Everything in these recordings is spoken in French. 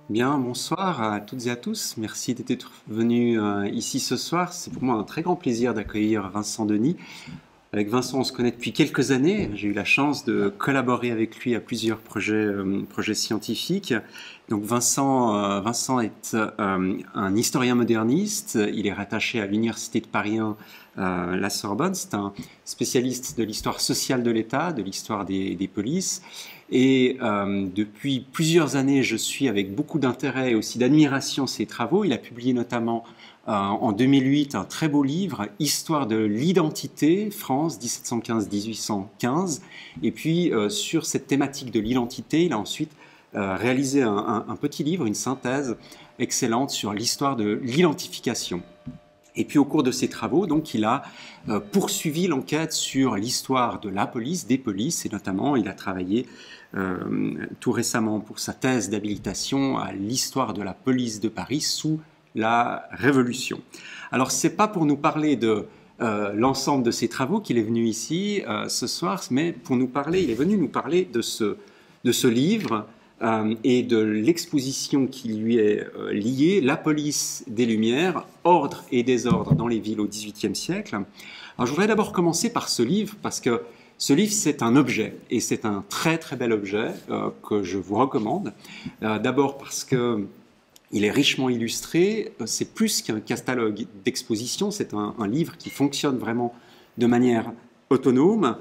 Bien, bonsoir à toutes et à tous. Merci d'être venus ici ce soir. C'est pour moi un très grand plaisir d'accueillir Vincent Denis. Avec Vincent, on se connaît depuis quelques années. J'ai eu la chance de collaborer avec lui à plusieurs projets scientifiques. Donc Vincent est un historien moderniste. Il est rattaché à l'Université de Paris 1, la Sorbonne. C'est un spécialiste de l'histoire sociale de l'État, de l'histoire des polices. Et depuis plusieurs années, je suis avec beaucoup d'intérêt et aussi d'admiration ses travaux. Il a publié notamment en 2008 un très beau livre, Histoire de l'identité, France 1715-1815. Et puis sur cette thématique de l'identité, il a ensuite réalisé un petit livre, une synthèse excellente sur l'histoire de l'identification. Et puis au cours de ses travaux, donc, il a poursuivi l'enquête sur l'histoire de la police, des polices, et notamment il a travaillé tout récemment pour sa thèse d'habilitation à l'histoire de la police de Paris sous la Révolution. Alors c'est pas pour nous parler de l'ensemble de ses travaux qu'il est venu ici ce soir, mais il est venu nous parler de ce livre et de l'exposition qui lui est liée, La police des Lumières, ordre et désordre dans les villes au XVIIIe siècle. Alors je voudrais d'abord commencer par ce livre, parce que ce livre c'est un objet, et c'est un très très bel objet que je vous recommande. D'abord parce que il est richement illustré, c'est plus qu'un catalogue d'exposition, c'est un livre qui fonctionne vraiment de manière autonome.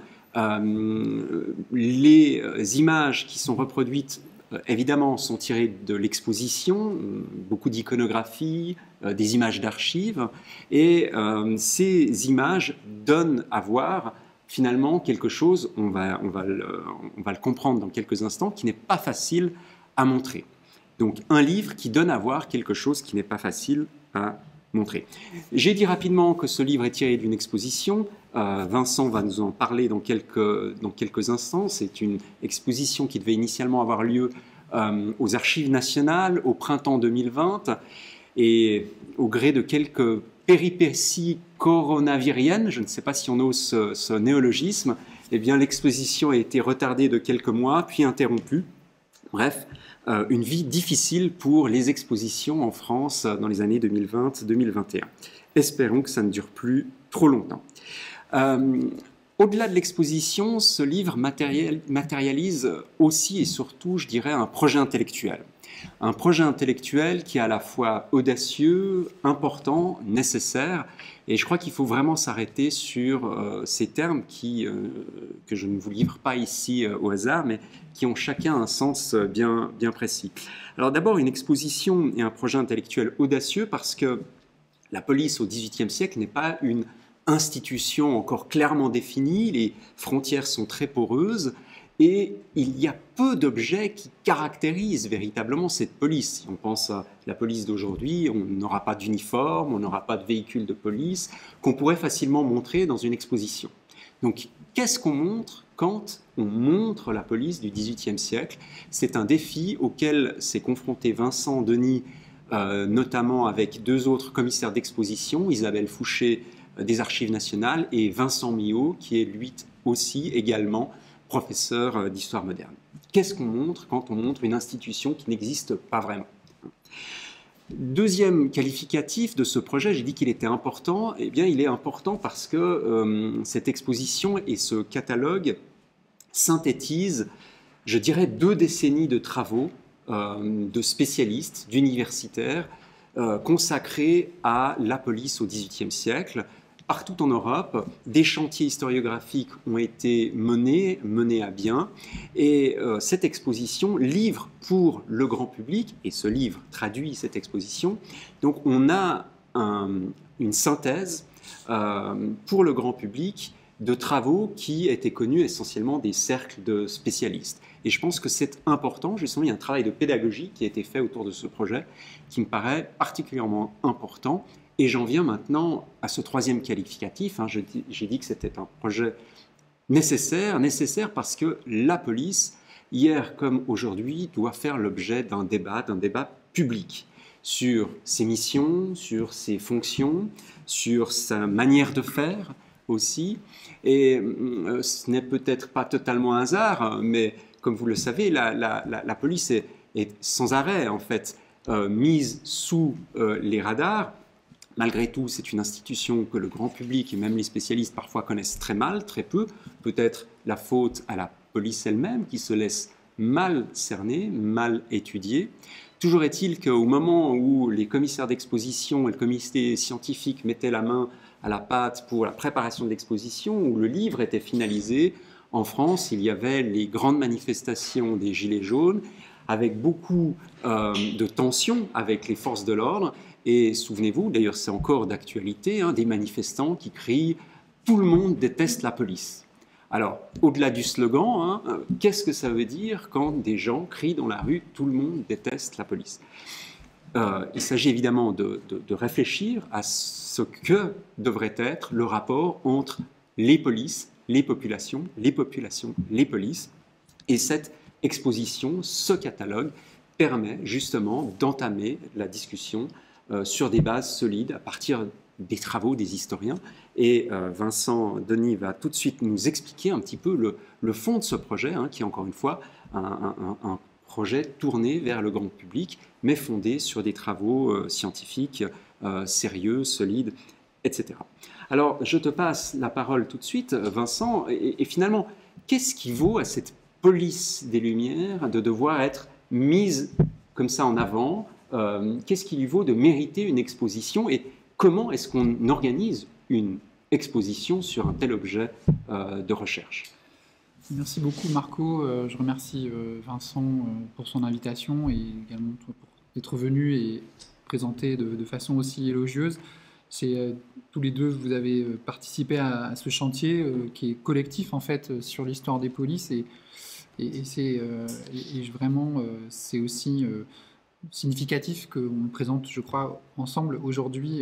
Les images qui sont reproduites évidemment sont tirées de l'exposition, beaucoup d'iconographie, des images d'archives, et ces images donnent à voir finalement quelque chose, on va le comprendre dans quelques instants, qui n'est pas facile à montrer. Donc un livre qui donne à voir quelque chose qui n'est pas facile à montrer. J'ai dit rapidement que ce livre est tiré d'une exposition. Vincent va nous en parler dans quelques instants. C'est une exposition qui devait initialement avoir lieu aux Archives nationales au printemps 2020. Et au gré de quelques péripéties coronaviriennes, je ne sais pas si on ose ce néologisme, eh bien l'exposition a été retardée de quelques mois, puis interrompue. Bref, une vie difficile pour les expositions en France dans les années 2020-2021. Espérons que ça ne dure plus trop longtemps. Au-delà de l'exposition, ce livre matérialise aussi et surtout, je dirais, un projet intellectuel. Un projet intellectuel qui est à la fois audacieux, important, nécessaire, et je crois qu'il faut vraiment s'arrêter sur ces termes que je ne vous livre pas ici au hasard, mais qui ont chacun un sens bien précis. Alors d'abord, une exposition et un projet intellectuel audacieux parce que la police au XVIIIe siècle n'est pas une institution encore clairement définie, les frontières sont très poreuses, et il y a peu d'objets qui caractérisent véritablement cette police. Si on pense à la police d'aujourd'hui, on n'aura pas d'uniforme, on n'aura pas de véhicule de police qu'on pourrait facilement montrer dans une exposition. Donc, qu'est-ce qu'on montre quand on montre la police du XVIIIe siècle? C'est un défi auquel s'est confronté Vincent Denis, notamment avec deux autres commissaires d'exposition, Isabelle Fouché des Archives nationales et Vincent Millot, qui est lui aussi également professeur d'histoire moderne. Qu'est-ce qu'on montre quand on montre une institution qui n'existe pas vraiment? Deuxième qualificatif de ce projet, j'ai dit qu'il était important. Eh bien, il est important parce que cette exposition et ce catalogue synthétisent, je dirais, 2 décennies de travaux de spécialistes, d'universitaires, consacrés à la police au XVIIIe siècle. Partout en Europe, des chantiers historiographiques ont été menés à bien, et cette exposition livre pour le grand public, et ce livre traduit cette exposition, donc on a une synthèse pour le grand public de travaux qui étaient connus essentiellement des cercles de spécialistes. Et je pense que c'est important, justement, il y a un travail de pédagogie qui a été fait autour de ce projet qui me paraît particulièrement important. Et j'en viens maintenant à ce troisième qualificatif. J'ai dit que c'était un projet nécessaire parce que la police, hier comme aujourd'hui, doit faire l'objet d'un débat public sur ses missions, sur ses fonctions, sur sa manière de faire aussi. Et ce n'est peut-être pas totalement un hasard, mais comme vous le savez, la police est sans arrêt en fait mise sous les radars. Malgré tout, c'est une institution que le grand public et même les spécialistes parfois connaissent très mal, très peu. Peut-être la faute à la police elle-même qui se laisse mal cerner, mal étudier. Toujours est-il qu'au moment où les commissaires d'exposition et le comité scientifique mettaient la main à la pâte pour la préparation de l'exposition, où le livre était finalisé, en France, il y avait les grandes manifestations des Gilets jaunes, avec beaucoup de tensions avec les forces de l'ordre. Et souvenez-vous, d'ailleurs c'est encore d'actualité, hein, des manifestants qui crient « Tout le monde déteste la police ». Alors, au-delà du slogan, hein, qu'est-ce que ça veut dire quand des gens crient dans la rue « Tout le monde déteste la police ». Il s'agit évidemment de réfléchir à ce que devrait être le rapport entre les polices, les populations, les polices. Et cette exposition, ce catalogue, permet justement d'entamer la discussion sur des bases solides à partir des travaux des historiens. Et Vincent Denis va tout de suite nous expliquer un petit peu le fond de ce projet, hein, qui est encore une fois un projet tourné vers le grand public, mais fondé sur des travaux scientifiques sérieux, solides, etc. Alors, je te passe la parole tout de suite, Vincent, et finalement, qu'est-ce qui vaut à cette police des Lumières de devoir être mise comme ça en avant? Qu'est-ce qui lui vaut de mériter une exposition et comment est-ce qu'on organise une exposition sur un tel objet de recherche? Merci beaucoup Marco, je remercie Vincent pour son invitation et également pour d'être venu et présenter de façon aussi élogieuse. Tous les deux, vous avez participé à ce chantier qui est collectif en fait sur l'histoire des polices et vraiment c'est aussi significatif qu'on le présente, je crois, ensemble aujourd'hui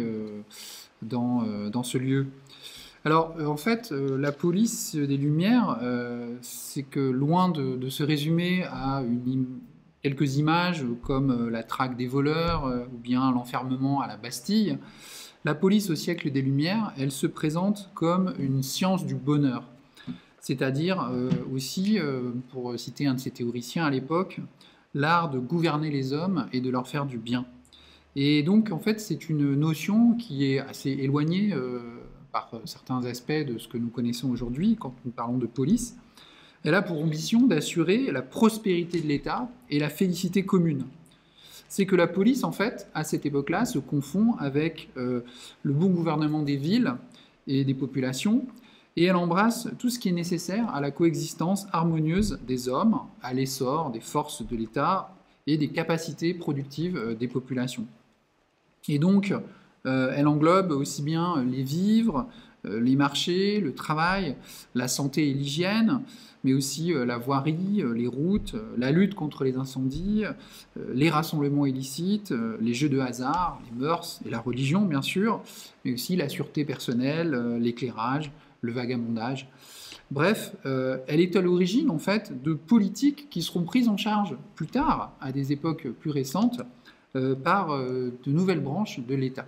dans ce lieu. Alors, en fait, la police des Lumières, c'est que loin de se résumer à quelques images comme la traque des voleurs ou bien l'enfermement à la Bastille, la police au siècle des Lumières, elle se présente comme une science du bonheur. C'est-à-dire aussi, pour citer un de ses théoriciens à l'époque, l'art de gouverner les hommes et de leur faire du bien. Et donc, en fait, c'est une notion qui est assez éloignée par certains aspects de ce que nous connaissons aujourd'hui quand nous parlons de police. Elle a pour ambition d'assurer la prospérité de l'État et la félicité commune. C'est que la police, en fait, à cette époque-là, se confond avec le bon gouvernement des villes et des populations, et elle embrasse tout ce qui est nécessaire à la coexistence harmonieuse des hommes, à l'essor des forces de l'État et des capacités productives des populations. Et donc, elle englobe aussi bien les vivres, les marchés, le travail, la santé et l'hygiène, mais aussi la voirie, les routes, la lutte contre les incendies, les rassemblements illicites, les jeux de hasard, les mœurs et la religion, bien sûr, mais aussi la sûreté personnelle, l'éclairage, le vagabondage. Bref, elle est à l'origine, en fait, de politiques qui seront prises en charge plus tard, à des époques plus récentes, par de nouvelles branches de l'État.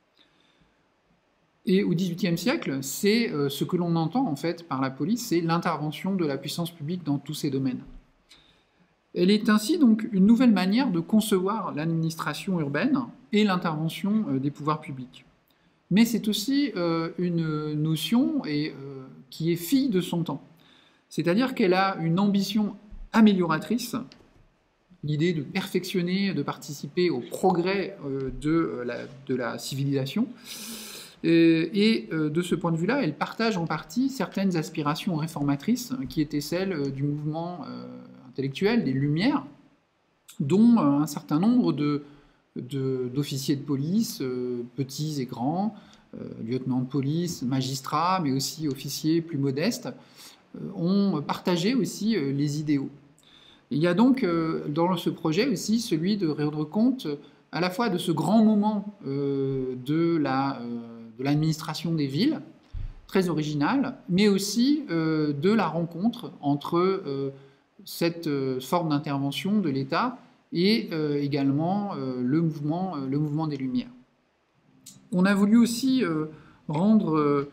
Et au XVIIIe siècle, c'est ce que l'on entend en fait par la police, c'est l'intervention de la puissance publique dans tous ces domaines. Elle est ainsi donc une nouvelle manière de concevoir l'administration urbaine et l'intervention des pouvoirs publics. Mais c'est aussi une notion qui est fille de son temps. C'est-à-dire qu'elle a une ambition amélioratrice, l'idée de perfectionner, de participer au progrès de la civilisation. Et de ce point de vue-là, elle partage en partie certaines aspirations réformatrices qui étaient celles du mouvement intellectuel des Lumières, dont un certain nombre d'officiers de police, petits et grands, lieutenants de police, magistrats, mais aussi officiers plus modestes, ont partagé aussi les idéaux. Il y a donc dans ce projet aussi celui de rendre compte à la fois de ce grand moment de l'administration des villes, très original, mais aussi de la rencontre entre cette forme d'intervention de l'État et également le mouvement des Lumières. On a voulu aussi rendre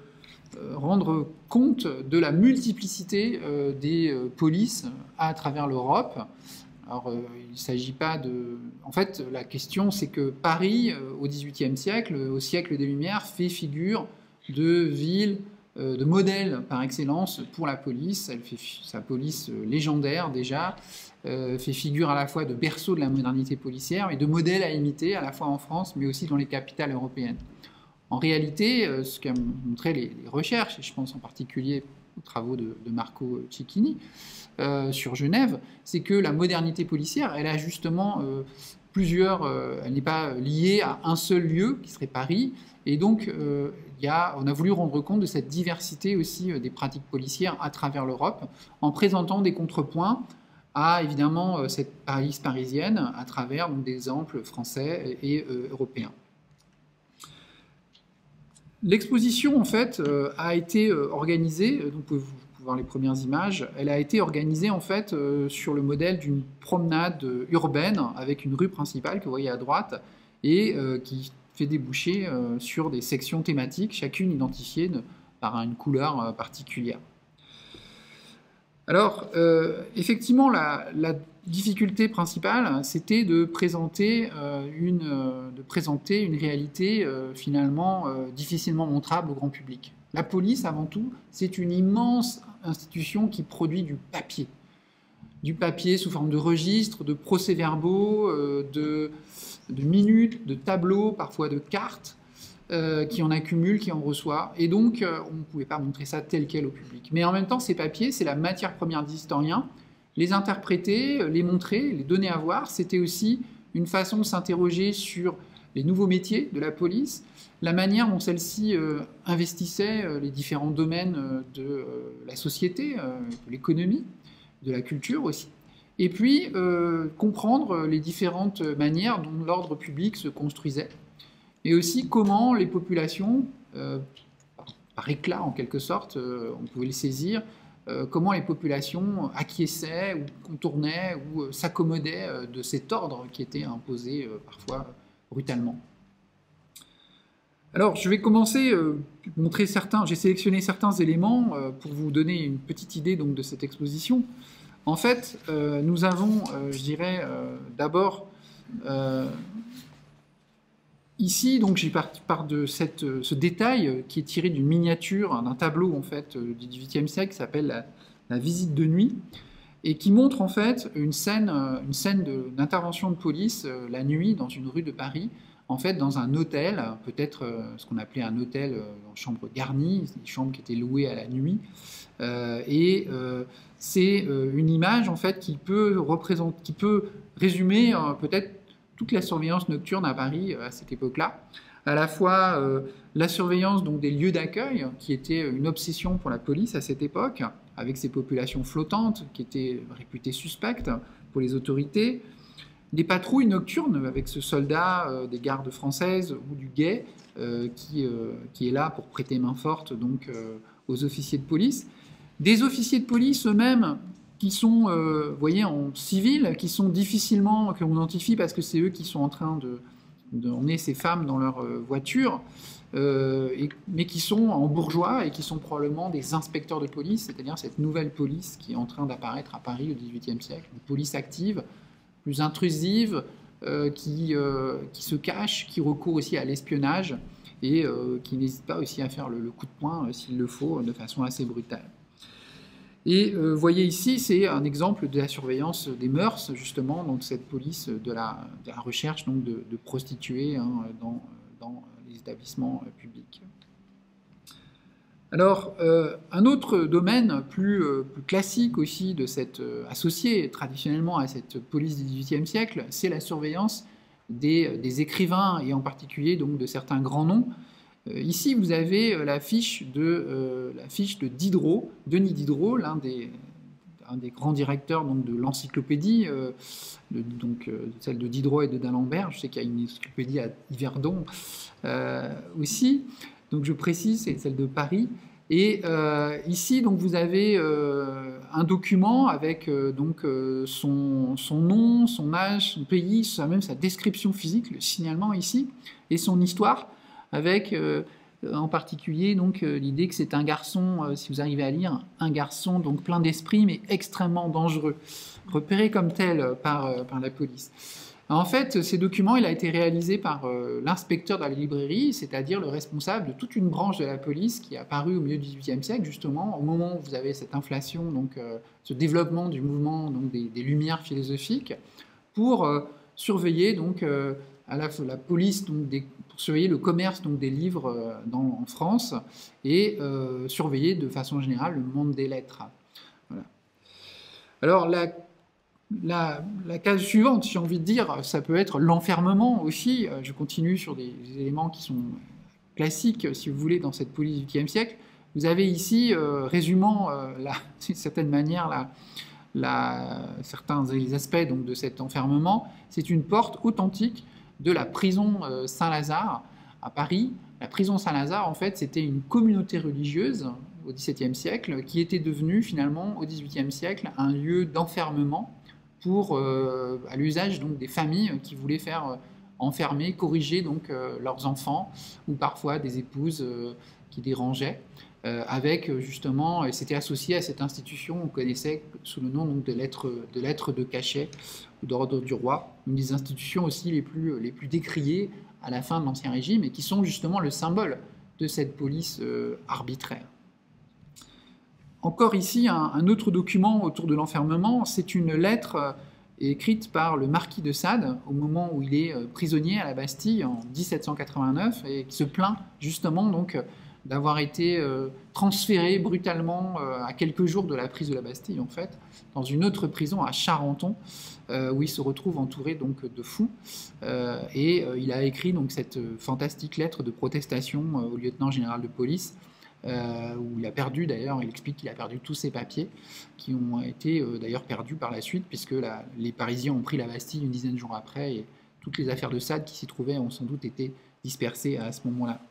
compte de la multiplicité des polices à travers l'Europe, Alors, il ne s'agit pas de... En fait, la question, c'est que Paris, au XVIIIe siècle, au siècle des Lumières, fait figure de ville, de modèle par excellence pour la police. Elle fait sa police légendaire, déjà, fait figure à la fois de berceau de la modernité policière et de modèle à imiter, à la fois en France, mais aussi dans les capitales européennes. En réalité, ce qu'ont montré les recherches, et je pense en particulier aux travaux de Marco Cecchini sur Genève, c'est que la modernité policière, elle a justement elle n'est pas liée à un seul lieu, qui serait Paris, et donc on a voulu rendre compte de cette diversité aussi des pratiques policières à travers l'Europe, en présentant des contrepoints à évidemment cette police parisienne, à travers donc, des exemples français et européens. L'exposition, en fait, a été organisée, donc vous pouvez voir les premières images, elle a été organisée, en fait, sur le modèle d'une promenade urbaine, avec une rue principale que vous voyez à droite, et qui fait déboucher sur des sections thématiques, chacune identifiée par une couleur particulière. Alors, effectivement, la difficulté principale, c'était de présenter une réalité finalement difficilement montrable au grand public. La police, avant tout, c'est une immense institution qui produit du papier sous forme de registres, de procès-verbaux, de minutes, de tableaux, parfois de cartes, qui en accumule, qui en reçoit. Et donc, on ne pouvait pas montrer ça tel quel au public. Mais en même temps, ces papiers, c'est la matière première des historiens. Les interpréter, les montrer, les donner à voir, c'était aussi une façon de s'interroger sur les nouveaux métiers de la police, la manière dont celle-ci investissait les différents domaines de la société, de l'économie, de la culture aussi. Et puis, comprendre les différentes manières dont l'ordre public se construisait. Et aussi comment les populations, par éclat en quelque sorte, on pouvait les saisir, comment les populations acquiesçaient ou contournaient ou s'accommodaient de cet ordre qui était imposé parfois brutalement. Alors, je vais commencer montrer j'ai sélectionné certains éléments pour vous donner une petite idée donc, de cette exposition. En fait, nous avons, je dirais, d'abord... Ici, donc, j'ai part de ce détail qui est tiré d'une miniature, d'un tableau en fait du XVIIIe siècle qui s'appelle la visite de nuit et qui montre en fait une scène d'intervention de police la nuit dans une rue de Paris, en fait dans un hôtel, peut-être ce qu'on appelait un hôtel en chambre garnie, des chambres qui étaient louées à la nuit, c'est une image en fait qui peut résumer peut-être toute la surveillance nocturne à Paris à cette époque-là, à la fois la surveillance donc, des lieux d'accueil, qui était une obsession pour la police à cette époque, avec ces populations flottantes qui étaient réputées suspectes pour les autorités, des patrouilles nocturnes avec ce soldat des gardes françaises ou du guet qui est là pour prêter main forte donc, aux officiers de police, des officiers de police eux-mêmes qui sont, vous voyez, en civil, qui sont difficilement, qu'on identifie parce que c'est eux qui sont en train d'emmener ces femmes dans leur voiture, mais qui sont en bourgeois et qui sont probablement des inspecteurs de police, c'est-à-dire cette nouvelle police qui est en train d'apparaître à Paris au XVIIIe siècle, une police active, plus intrusive, qui se cache, qui recourt aussi à l'espionnage et qui n'hésite pas aussi à faire le coup de poing s'il le faut, de façon assez brutale. Et vous voyez ici, c'est un exemple de la surveillance des mœurs, justement, donc cette police de la recherche donc de prostituées hein, dans les établissements publics. Alors, un autre domaine plus classique aussi associé traditionnellement à cette police du XVIIIe siècle, c'est la surveillance des écrivains et en particulier donc, de certains grands noms. Ici, vous avez la fiche de Diderot, Denis Diderot, un des grands directeurs donc, de l'encyclopédie, celle de Diderot et de d'Alembert. Je sais qu'il y a une encyclopédie à Yverdon aussi, donc je précise, c'est celle de Paris. Et ici, donc, vous avez un document avec son nom, son âge, son pays, même sa description physique, le signalement ici, et son histoire, avec en particulier donc l'idée que c'est un garçon, si vous arrivez à lire, un garçon donc plein d'esprit mais extrêmement dangereux, repéré comme tel par la police. En fait, ces documents, il a été réalisé par l'inspecteur de la librairie, c'est-à-dire le responsable de toute une branche de la police qui est apparue au milieu du XVIIIe siècle, justement, au moment où vous avez cette inflation, donc ce développement du mouvement donc, des Lumières philosophiques, pour surveiller donc la police, donc, pour surveiller le commerce donc, des livres en France et surveiller de façon générale le monde des lettres. Voilà. Alors, la case suivante, j'ai envie de dire, ça peut être l'enfermement aussi. Je continue sur des éléments qui sont classiques, si vous voulez, dans cette police du XXe siècle. Vous avez ici, résumant d'une certaine manière certains aspects donc, de cet enfermement, c'est une porte authentique de la prison Saint-Lazare à Paris. La prison Saint-Lazare, en fait, c'était une communauté religieuse au XVIIe siècle qui était devenue finalement au XVIIIe siècle un lieu d'enfermement à l'usage donc des familles qui voulaient faire enfermer, corriger donc leurs enfants ou parfois des épouses qui dérangeaient. Avec justement, et c'était associé à cette institution, on connaissait sous le nom donc, de lettres de cachet ou d'ordre du roi, une des institutions aussi les plus décriées à la fin de l'Ancien Régime et qui sont justement le symbole de cette police arbitraire. Encore ici, un autre document autour de l'enfermement, c'est une lettre écrite par le marquis de Sade au moment où il est prisonnier à la Bastille en 1789 et qui se plaint justement donc d'avoir été transféré brutalement à quelques jours de la prise de la Bastille en fait, dans une autre prison à Charenton où il se retrouve entouré donc de fous et il a écrit donc cette fantastique lettre de protestation au lieutenant général de police où il a perdu d'ailleurs, il explique qu'il a perdu tous ses papiers qui ont été d'ailleurs perdus par la suite puisque les Parisiens ont pris la Bastille une dizaine de jours après et toutes les affaires de Sade qui s'y trouvaient ont sans doute été dispersées à ce moment-là.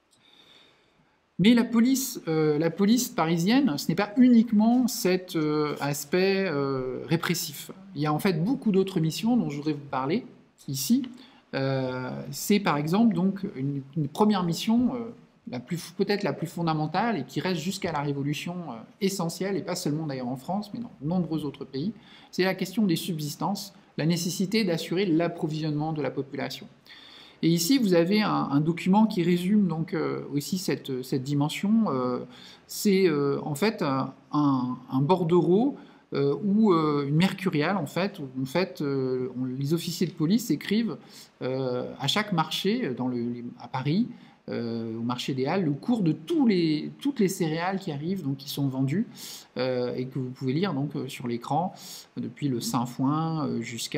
Mais la police parisienne, ce n'est pas uniquement cet aspect répressif. Il y a en fait beaucoup d'autres missions dont je voudrais vous parler ici. C'est par exemple donc une première mission peut-être la plus fondamentale et qui reste jusqu'à la Révolution essentielle, et pas seulement d'ailleurs en France, mais dans de nombreux autres pays, c'est la question des subsistances, la nécessité d'assurer l'approvisionnement de la population. Et ici, vous avez un document qui résume donc aussi cette dimension. C'est en fait un bordereau ou une mercuriale, en fait, où les officiers de police écrivent à chaque marché à Paris, au marché des Halles, le cours de toutes les céréales qui arrivent, donc qui sont vendues et que vous pouvez lire donc sur l'écran depuis le sainfoin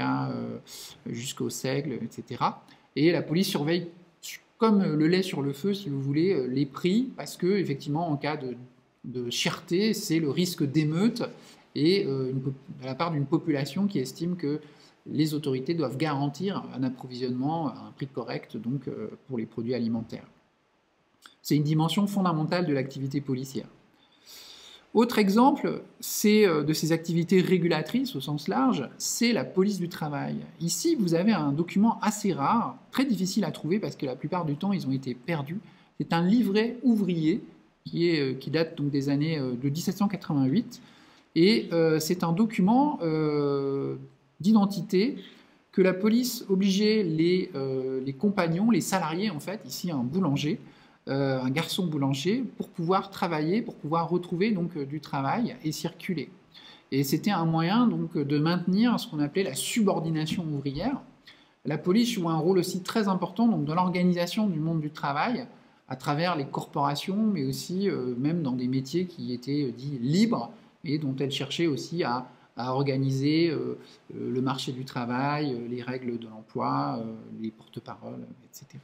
jusqu'au seigle, etc. Et la police surveille comme le lait sur le feu, si vous voulez, les prix, parce que effectivement, en cas de cherté, c'est le risque d'émeute et à la part d'une population qui estime que les autorités doivent garantir un approvisionnement à un prix correct donc pour les produits alimentaires. C'est une dimension fondamentale de l'activité policière. Autre exemple, c'est de ces activités régulatrices au sens large, c'est la police du travail. Ici, vous avez un document assez rare, très difficile à trouver parce que la plupart du temps, ils ont été perdus. C'est un livret ouvrier qui date donc des années de 1788 et c'est un document d'identité que la police obligeait les compagnons, les salariés en fait, ici un boulanger, un garçon boulanger, pour pouvoir travailler, pour pouvoir retrouver donc du travail et circuler. Et c'était un moyen donc de maintenir ce qu'on appelait la subordination ouvrière. La police joue un rôle aussi très important donc dans l'organisation du monde du travail à travers les corporations, mais aussi même dans des métiers qui étaient dits libres et dont elle cherchait aussi à organiser le marché du travail, les règles de l'emploi, les porte-paroles, etc.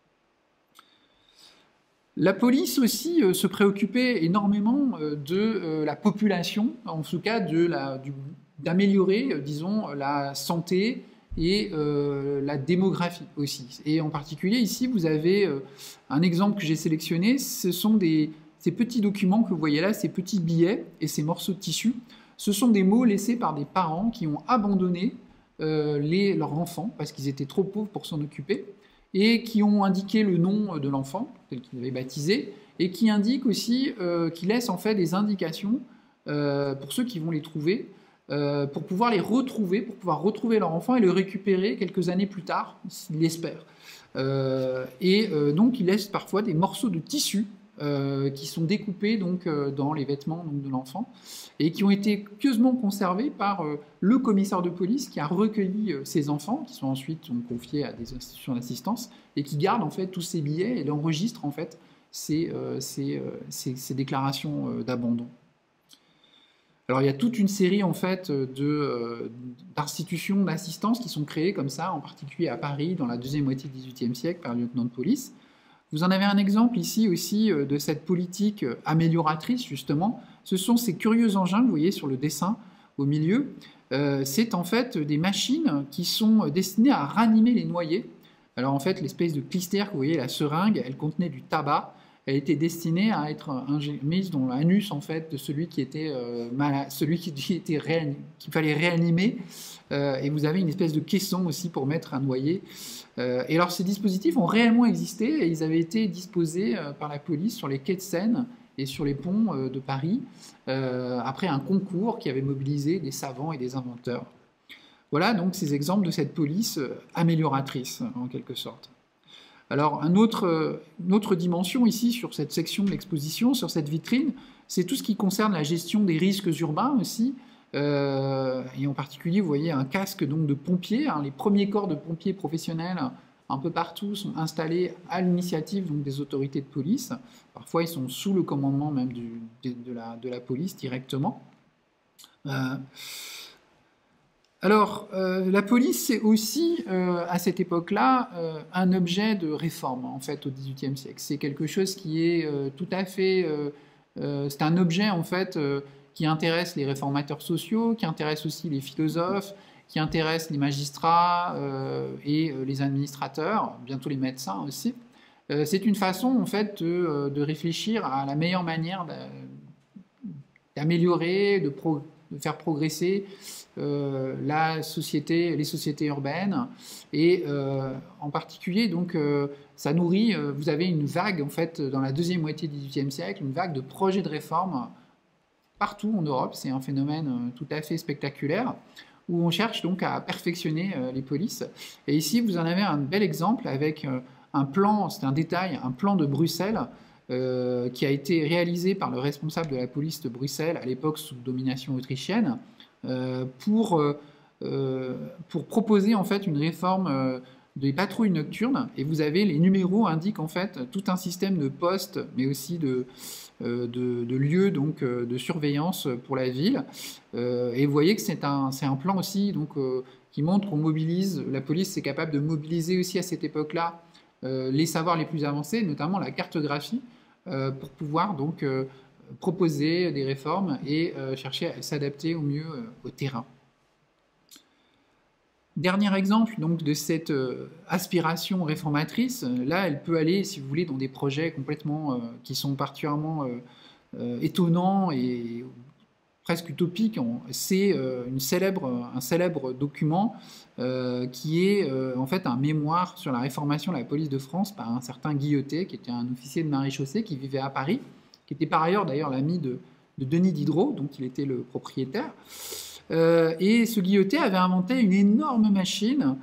La police aussi se préoccupait énormément de la population, en tout cas d'améliorer, disons, la santé et la démographie aussi. Et en particulier, ici, vous avez un exemple que j'ai sélectionné, ce sont ces petits documents que vous voyez là, ces petits billets et ces morceaux de tissu. Ce sont des mots laissés par des parents qui ont abandonné leurs enfants parce qu'ils étaient trop pauvres pour s'en occuper. et qui ont indiqué le nom de l'enfant, tel qu'il avait baptisé, et qui indiquent aussi, qui laissent en fait des indications pour ceux qui vont les trouver, pour pouvoir les retrouver, pour pouvoir retrouver leur enfant et le récupérer quelques années plus tard, s'ils l'espèrent. Donc, ils laissent parfois des morceaux de tissu qui sont découpés donc, dans les vêtements donc, de l'enfant et qui ont été pieusement conservés par le commissaire de police qui a recueilli ces enfants, qui sont ensuite confiés à des institutions d'assistance et qui garde en fait tous ces billets et enregistre en fait ces déclarations d'abandon. Alors il y a toute une série en fait d'institutions d'assistance qui sont créées comme ça, en particulier à Paris dans la deuxième moitié du XVIIIe siècle par le lieutenant de police. Vous en avez un exemple ici aussi de cette politique amélioratrice justement. Ce sont ces curieux engins que vous voyez sur le dessin au milieu. C'est en fait des machines qui sont destinées à ranimer les noyés. Alors en fait l'espèce de clistère que vous voyez, la seringue, elle contenait du tabac. Elle était destinée à être mise dans l'anus en fait de celui qui était malade, celui qu'il fallait réanimer. Et vous avez une espèce de caisson aussi pour mettre un noyer. Et alors ces dispositifs ont réellement existé et ils avaient été disposés par la police sur les quais de Seine et sur les ponts de Paris après un concours qui avait mobilisé des savants et des inventeurs. Voilà donc ces exemples de cette police amélioratrice en quelque sorte. Alors, une autre dimension ici sur cette section de l'exposition, sur cette vitrine, c'est tout ce qui concerne la gestion des risques urbains aussi. Et en particulier, vous voyez un casque donc, de pompiers. Hein, les premiers corps de pompiers professionnels un peu partout sont installés à l'initiative des autorités de police. Parfois, ils sont sous le commandement même de la police directement. Alors, la police, c'est aussi, à cette époque-là, un objet de réforme, en fait, au XVIIIe siècle. C'est quelque chose qui est tout à fait... c'est un objet, en fait, qui intéresse les réformateurs sociaux, qui intéresse aussi les philosophes, qui intéresse les magistrats et les administrateurs, bientôt les médecins aussi. C'est une façon, en fait, de réfléchir à la meilleure manière d'améliorer, de faire progresser les sociétés urbaines et en particulier donc ça nourrit, vous avez une vague en fait dans la deuxième moitié du XVIIIe siècle, une vague de projets de réforme partout en Europe. C'est un phénomène tout à fait spectaculaire où on cherche donc à perfectionner les polices. Et ici vous en avez un bel exemple avec un plan, c'est un détail, un plan de Bruxelles qui a été réalisé par le responsable de la police de Bruxelles à l'époque sous domination autrichienne pour proposer en fait une réforme des patrouilles nocturnes. Et vous avez les numéros indiquent en fait tout un système de postes, mais aussi de lieux donc de surveillance pour la ville. Et vous voyez que c'est un plan aussi donc qui montre qu'on mobilise. La police est capable de mobiliser aussi à cette époque-là les savoirs les plus avancés, notamment la cartographie, pour pouvoir donc proposer des réformes et chercher à s'adapter au mieux au terrain. Dernier exemple donc, de cette aspiration réformatrice, là elle peut aller, si vous voulez, dans des projets complètement qui sont particulièrement étonnants et presque utopiques. C'est un célèbre document qui est en fait un mémoire sur la réformation de la police de France par un certain Guillotet, qui était un officier de maréchaussée qui vivait à Paris, qui était par ailleurs d'ailleurs l'ami de Denis Diderot, dont il était le propriétaire. Et ce Guillotet avait inventé une énorme machine,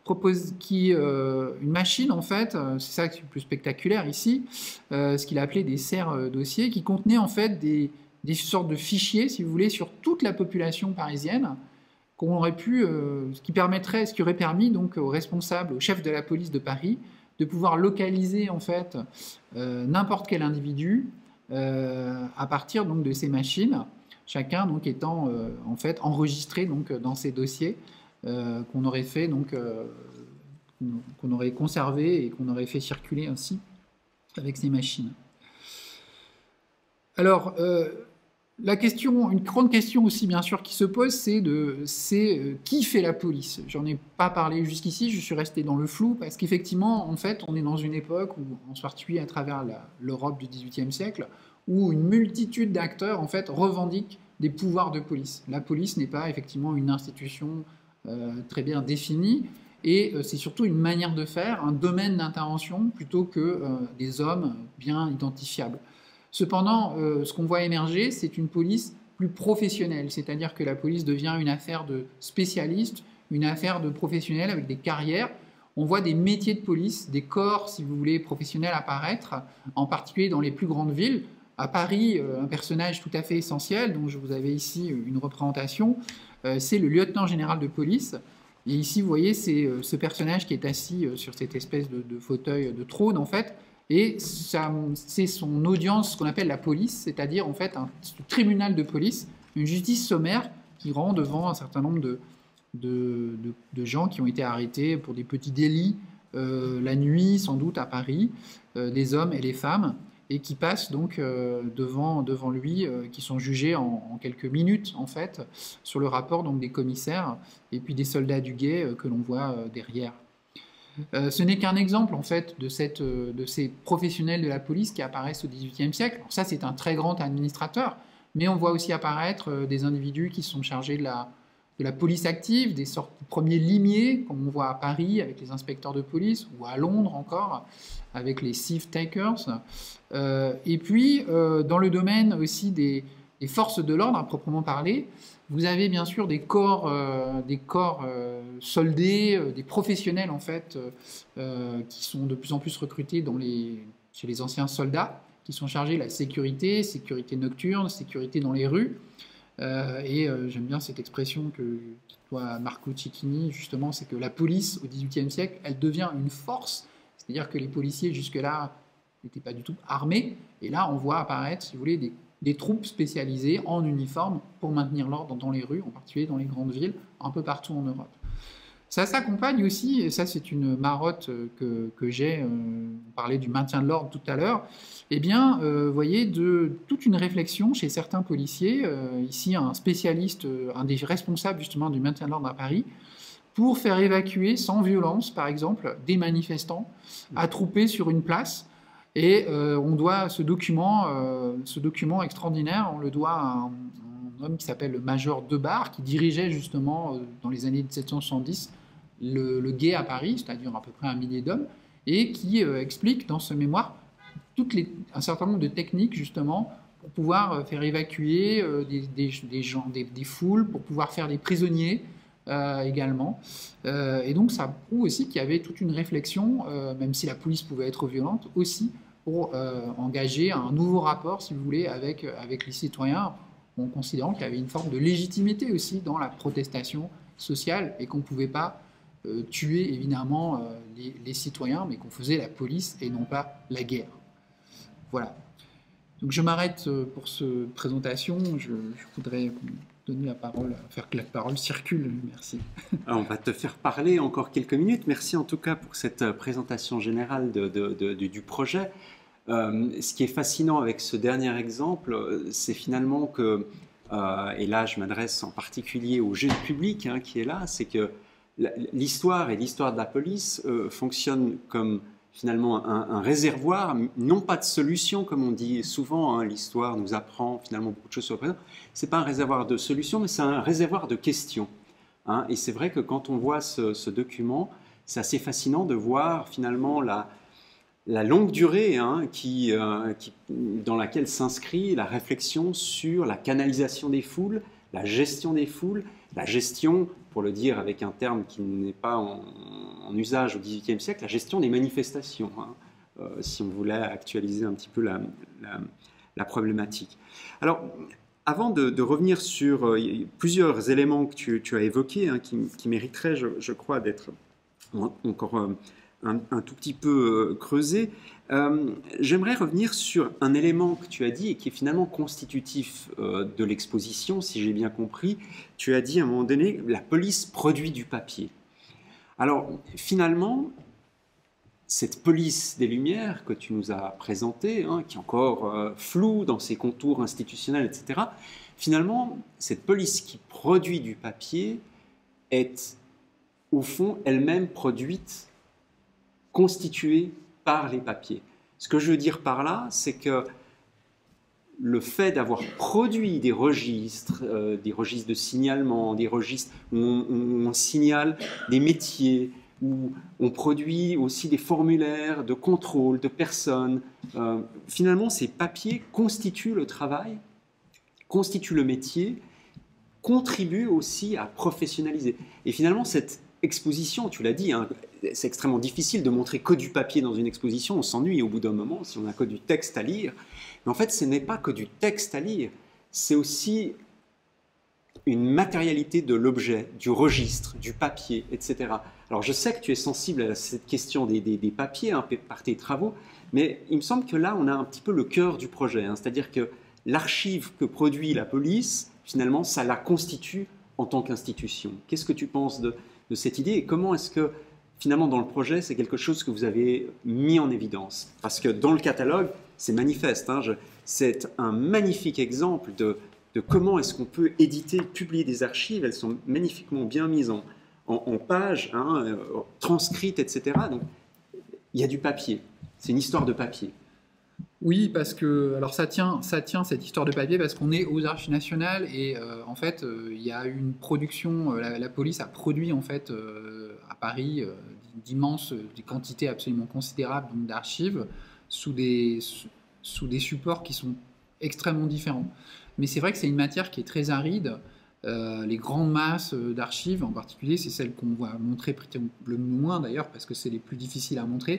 une machine en fait, c'est ça qui est le plus spectaculaire ici, ce qu'il appelait des serres-dossiers, qui contenaient en fait des sortes de fichiers, si vous voulez, sur toute la population parisienne, ce qui aurait permis donc aux responsables, aux chefs de la police de Paris, de pouvoir localiser en fait n'importe quel individu à partir donc de ces machines, chacun donc étant en fait enregistré donc dans ces dossiers qu'on aurait fait donc qu'on aurait conservé et qu'on aurait fait circuler ainsi avec ces machines. Alors une grande question aussi bien sûr qui se pose, c'est qui fait la police. J'en ai pas parlé jusqu'ici, je suis resté dans le flou parce qu'effectivement en fait on est dans une époque où, en particulier à travers l'Europe du XVIIIe siècle, où une multitude d'acteurs en fait revendiquent des pouvoirs de police. La police n'est pas effectivement une institution très bien définie Et c'est surtout une manière de faire, un domaine d'intervention, plutôt que des hommes bien identifiables. Cependant, ce qu'on voit émerger, c'est une police plus professionnelle, c'est-à-dire que la police devient une affaire de spécialistes, une affaire de professionnels avec des carrières. On voit des métiers de police, des corps, si vous voulez, professionnels apparaître, en particulier dans les plus grandes villes. À Paris, un personnage tout à fait essentiel, dont je vous avais ici une représentation, c'est le lieutenant général de police. Et ici, vous voyez, c'est ce personnage qui est assis sur cette espèce de fauteuil, de trône, en fait, et c'est son audience, ce qu'on appelle la police, c'est-à-dire, en fait, un tribunal de police, une justice sommaire qui rend devant un certain nombre de gens qui ont été arrêtés pour des petits délits, la nuit, sans doute, à Paris, les hommes et les femmes, et qui passent donc devant lui, qui sont jugés en quelques minutes, en fait, sur le rapport donc, des commissaires et puis des soldats du guet que l'on voit derrière. Ce n'est qu'un exemple, en fait, de ces professionnels de la police qui apparaissent au XVIIIe siècle. Alors ça, c'est un très grand administrateur, mais on voit aussi apparaître des individus qui sont chargés de la police active, des sortes de premiers limiers, comme on voit à Paris avec les inspecteurs de police, ou à Londres encore, avec les thief takers. Et puis, dans le domaine aussi des forces de l'ordre, à proprement parler, vous avez bien sûr des corps soldés, des professionnels en fait, qui sont de plus en plus recrutés chez les anciens soldats, qui sont chargés de la sécurité nocturne, sécurité dans les rues. J'aime bien cette expression que doit Marco Cecchini, justement, c'est que la police au XVIIIe siècle, elle devient une force, c'est-à-dire que les policiers jusque-là n'étaient pas du tout armés, et là on voit apparaître, si vous voulez, des troupes spécialisées en uniforme pour maintenir l'ordre dans les rues, en particulier dans les grandes villes, un peu partout en Europe. Ça s'accompagne aussi, et ça c'est une marotte que j'ai, on parlait du maintien de l'ordre tout à l'heure, eh bien, vous voyez, de toute une réflexion chez certains policiers, ici un spécialiste, un des responsables justement du maintien de l'ordre à Paris, pour faire évacuer sans violence, par exemple, des manifestants attroupés sur une place. Et on doit ce document extraordinaire, on le doit à un homme qui s'appelle le Major Debar, qui dirigeait justement dans les années 1770 le guet à Paris, c'est-à-dire à peu près 1 millier d'hommes, et qui explique dans ce mémoire un certain nombre de techniques justement pour pouvoir faire évacuer des foules, pour pouvoir faire des prisonniers également. Et donc ça prouve aussi qu'il y avait toute une réflexion, même si la police pouvait être violente, aussi pour engager un nouveau rapport, si vous voulez, avec les citoyens, en considérant qu'il y avait une forme de légitimité aussi dans la protestation sociale et qu'on ne pouvait pas tuer évidemment les citoyens, mais qu'on faisait la police et non pas la guerre. Voilà. Donc je m'arrête pour cette présentation. Je voudrais donner la parole, faire que la parole circule. Merci. Alors, on va te faire parler encore quelques minutes. Merci en tout cas pour cette présentation générale du projet. Ce qui est fascinant avec ce dernier exemple, c'est finalement que, et là je m'adresse en particulier au jeune public qui est là, c'est que l'histoire de la police fonctionne comme finalement un réservoir, non pas de solutions, comme on dit souvent, l'histoire nous apprend finalement beaucoup de choses sur le présent. Ce n'est pas un réservoir de solutions, mais c'est un réservoir de questions. Et c'est vrai que quand on voit ce document, c'est assez fascinant de voir finalement la longue durée dans laquelle s'inscrit la réflexion sur la canalisation des foules, la gestion des foules, la gestion, pour le dire avec un terme qui n'est pas en usage au XVIIIe siècle, la gestion des manifestations, si on voulait actualiser un petit peu la problématique. Alors, avant de revenir sur plusieurs éléments que tu as évoqués, qui mériteraient, je crois, d'être encore un tout petit peu creusés, j'aimerais revenir sur un élément que tu as dit et qui est finalement constitutif de l'exposition, si j'ai bien compris. Tu as dit à un moment donné, la police produit du papier. Alors, finalement, cette police des Lumières que tu nous as présentée, qui est encore floue dans ses contours institutionnels, etc., finalement, cette police qui produit du papier est, au fond, elle-même produite, constituée par les papiers. Ce que je veux dire par là, c'est que le fait d'avoir produit des registres de signalement, des registres où on signale des métiers, où on produit aussi des formulaires de contrôle de personnes. Finalement, ces papiers constituent le travail, constituent le métier, contribuent aussi à professionnaliser. Et finalement, cette exposition, tu l'as dit, hein, c'est extrêmement difficile de montrer que du papier dans une exposition, on s'ennuie au bout d'un moment si on n'a que du texte à lire. Mais en fait, ce n'est pas que du texte à lire, c'est aussi une matérialité de l'objet, du registre, du papier, etc. Alors je sais que tu es sensible à cette question des papiers hein, par tes travaux, mais il me semble que là, on a un petit peu le cœur du projet, hein, c'est-à-dire que l'archive que produit la police, finalement, ça la constitue en tant qu'institution. Qu'est-ce que tu penses de cette idée et comment est-ce que, finalement, dans le projet, c'est quelque chose que vous avez mis en évidence? Parce que dans le catalogue, c'est manifeste, hein, c'est un magnifique exemple de comment est-ce qu'on peut éditer, publier des archives. Elles sont magnifiquement bien mises en pages, hein, transcrites, etc. Donc, il y a du papier. C'est une histoire de papier. Oui, parce que alors ça tient cette histoire de papier parce qu'on est aux Archives nationales et en fait il y a une production, la police a produit en fait à Paris des quantités absolument considérables d'archives sous des supports qui sont extrêmement différents. Mais c'est vrai que c'est une matière qui est très aride. Les grandes masses d'archives, en particulier, c'est celles qu'on va montrer le moins d'ailleurs, parce que c'est les plus difficiles à montrer,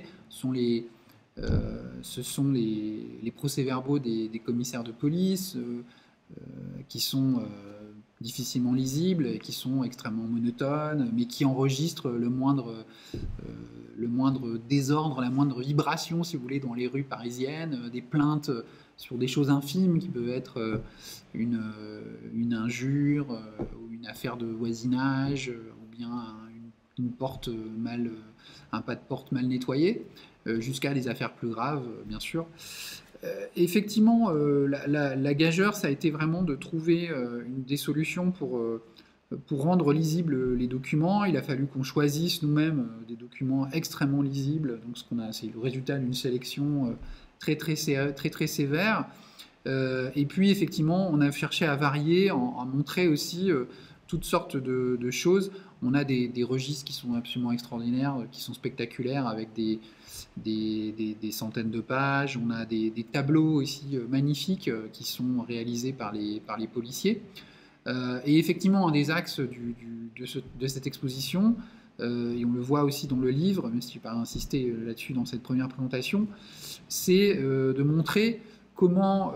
ce sont les procès-verbaux des commissaires de police, qui sont difficilement lisibles, et qui sont extrêmement monotones, mais qui enregistrent le moindre désordre, la moindre vibration, si vous voulez, dans les rues parisiennes, des plaintes sur des choses infimes qui peuvent être une injure ou une affaire de voisinage ou bien une porte un pas de porte mal nettoyé, jusqu'à des affaires plus graves, bien sûr. Effectivement, la gageure, ça a été vraiment de trouver des solutions pour rendre lisibles les documents. Il a fallu qu'on choisisse nous-mêmes des documents extrêmement lisibles. Donc, c'est le résultat d'une sélection très sévère. Et puis, effectivement, on a cherché à varier, à montrer aussi toutes sortes de choses. On a des registres qui sont absolument extraordinaires, qui sont spectaculaires, avec des centaines de pages. On a des tableaux aussi magnifiques qui sont réalisés par les policiers. Et effectivement, un des axes de cette exposition, et on le voit aussi dans le livre, même si je n'ai pas insisté là-dessus dans cette première présentation, c'est de montrer comment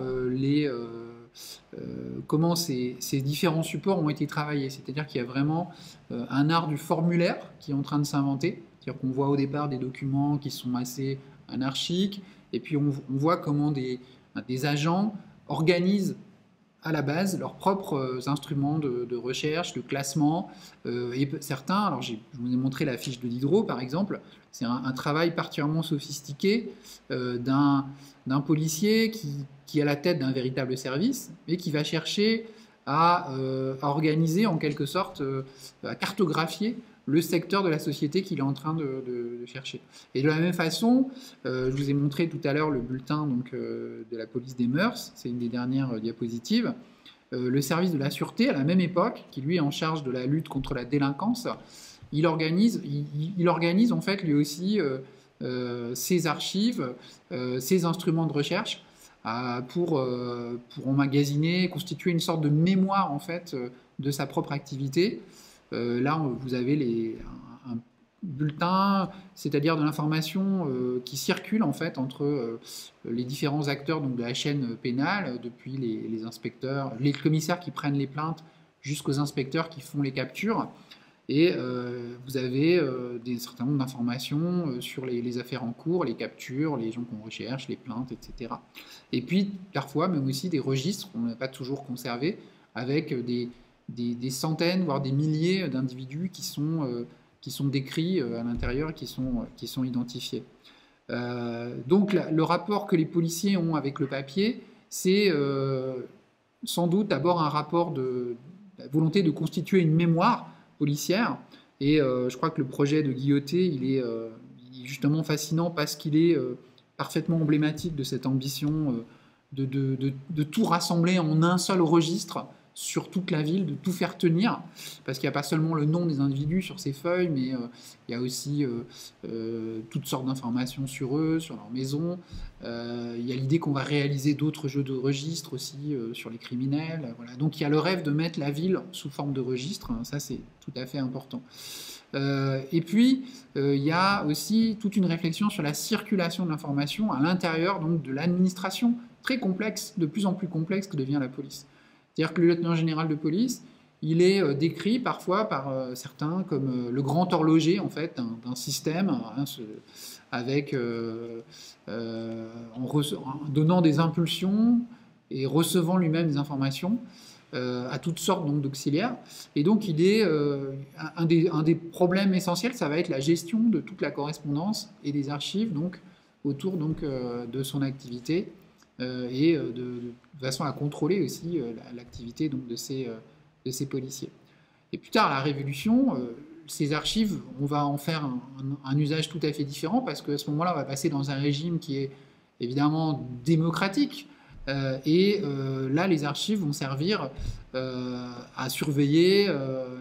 ces différents supports ont été travaillés. C'est-à-dire qu'il y a vraiment un art du formulaire qui est en train de s'inventer. C'est-à-dire qu'on voit au départ des documents qui sont assez anarchiques, et puis on voit comment des agents organisent à la base leurs propres instruments de recherche, de classement, et certains, alors je vous ai montré la fiche de Diderot par exemple, c'est un travail particulièrement sophistiqué d'un policier qui est à la tête d'un véritable service, et qui va chercher à organiser en quelque sorte, à cartographier le secteur de la société qu'il est en train de chercher. Et de la même façon, je vous ai montré tout à l'heure le bulletin donc, de la police des mœurs, c'est une des dernières diapositives. Le service de la sûreté, à la même époque, qui lui est en charge de la lutte contre la délinquance, il organise en fait lui aussi ses archives, ses instruments de recherche pour emmagasiner, constituer une sorte de mémoire en fait de sa propre activité. Là, vous avez un bulletin, c'est-à-dire de l'information qui circule en fait entre les différents acteurs donc, de la chaîne pénale, depuis les inspecteurs, les commissaires qui prennent les plaintes jusqu'aux inspecteurs qui font les captures. Et vous avez un certain nombre d'informations sur les affaires en cours, les captures, les gens qu'on recherche, les plaintes, etc. Et puis, parfois, même aussi des registres qu'on n'a pas toujours conservés, avec des centaines, voire des milliers d'individus qui sont décrits à l'intérieur, qui sont identifiés. Donc, le rapport que les policiers ont avec le papier, c'est sans doute d'abord un rapport de la volonté de constituer une mémoire policière. Et je crois que le projet de Guilloté, il est justement fascinant parce qu'il est parfaitement emblématique de cette ambition de tout rassembler en un seul registre sur toute la ville, de tout faire tenir, parce qu'il n'y a pas seulement le nom des individus sur ces feuilles, mais il y a aussi toutes sortes d'informations sur eux, sur leur maison. Il y a l'idée qu'on va réaliser d'autres jeux de registres aussi sur les criminels. Voilà. Donc il y a le rêve de mettre la ville sous forme de registre, hein, ça c'est tout à fait important. Et puis, il y a aussi toute une réflexion sur la circulation de l'information à l'intérieur donc, de l'administration, très complexe, de plus en plus complexe que devient la police. C'est-à-dire que le lieutenant général de police, il est décrit parfois par certains comme le grand horloger en fait, d'un système, hein, avec, en donnant des impulsions et recevant lui-même des informations. À toutes sortes d'auxiliaires. Et donc, il est un des problèmes essentiels, ça va être la gestion de toute la correspondance et des archives donc, autour donc, de son activité et de façon à contrôler aussi l'activité donc, de ces policiers. Et plus tard, à la Révolution, ces archives, on va en faire un usage tout à fait différent parce qu'à ce moment-là, on va passer dans un régime qui est évidemment démocratique. Là, les archives vont servir à surveiller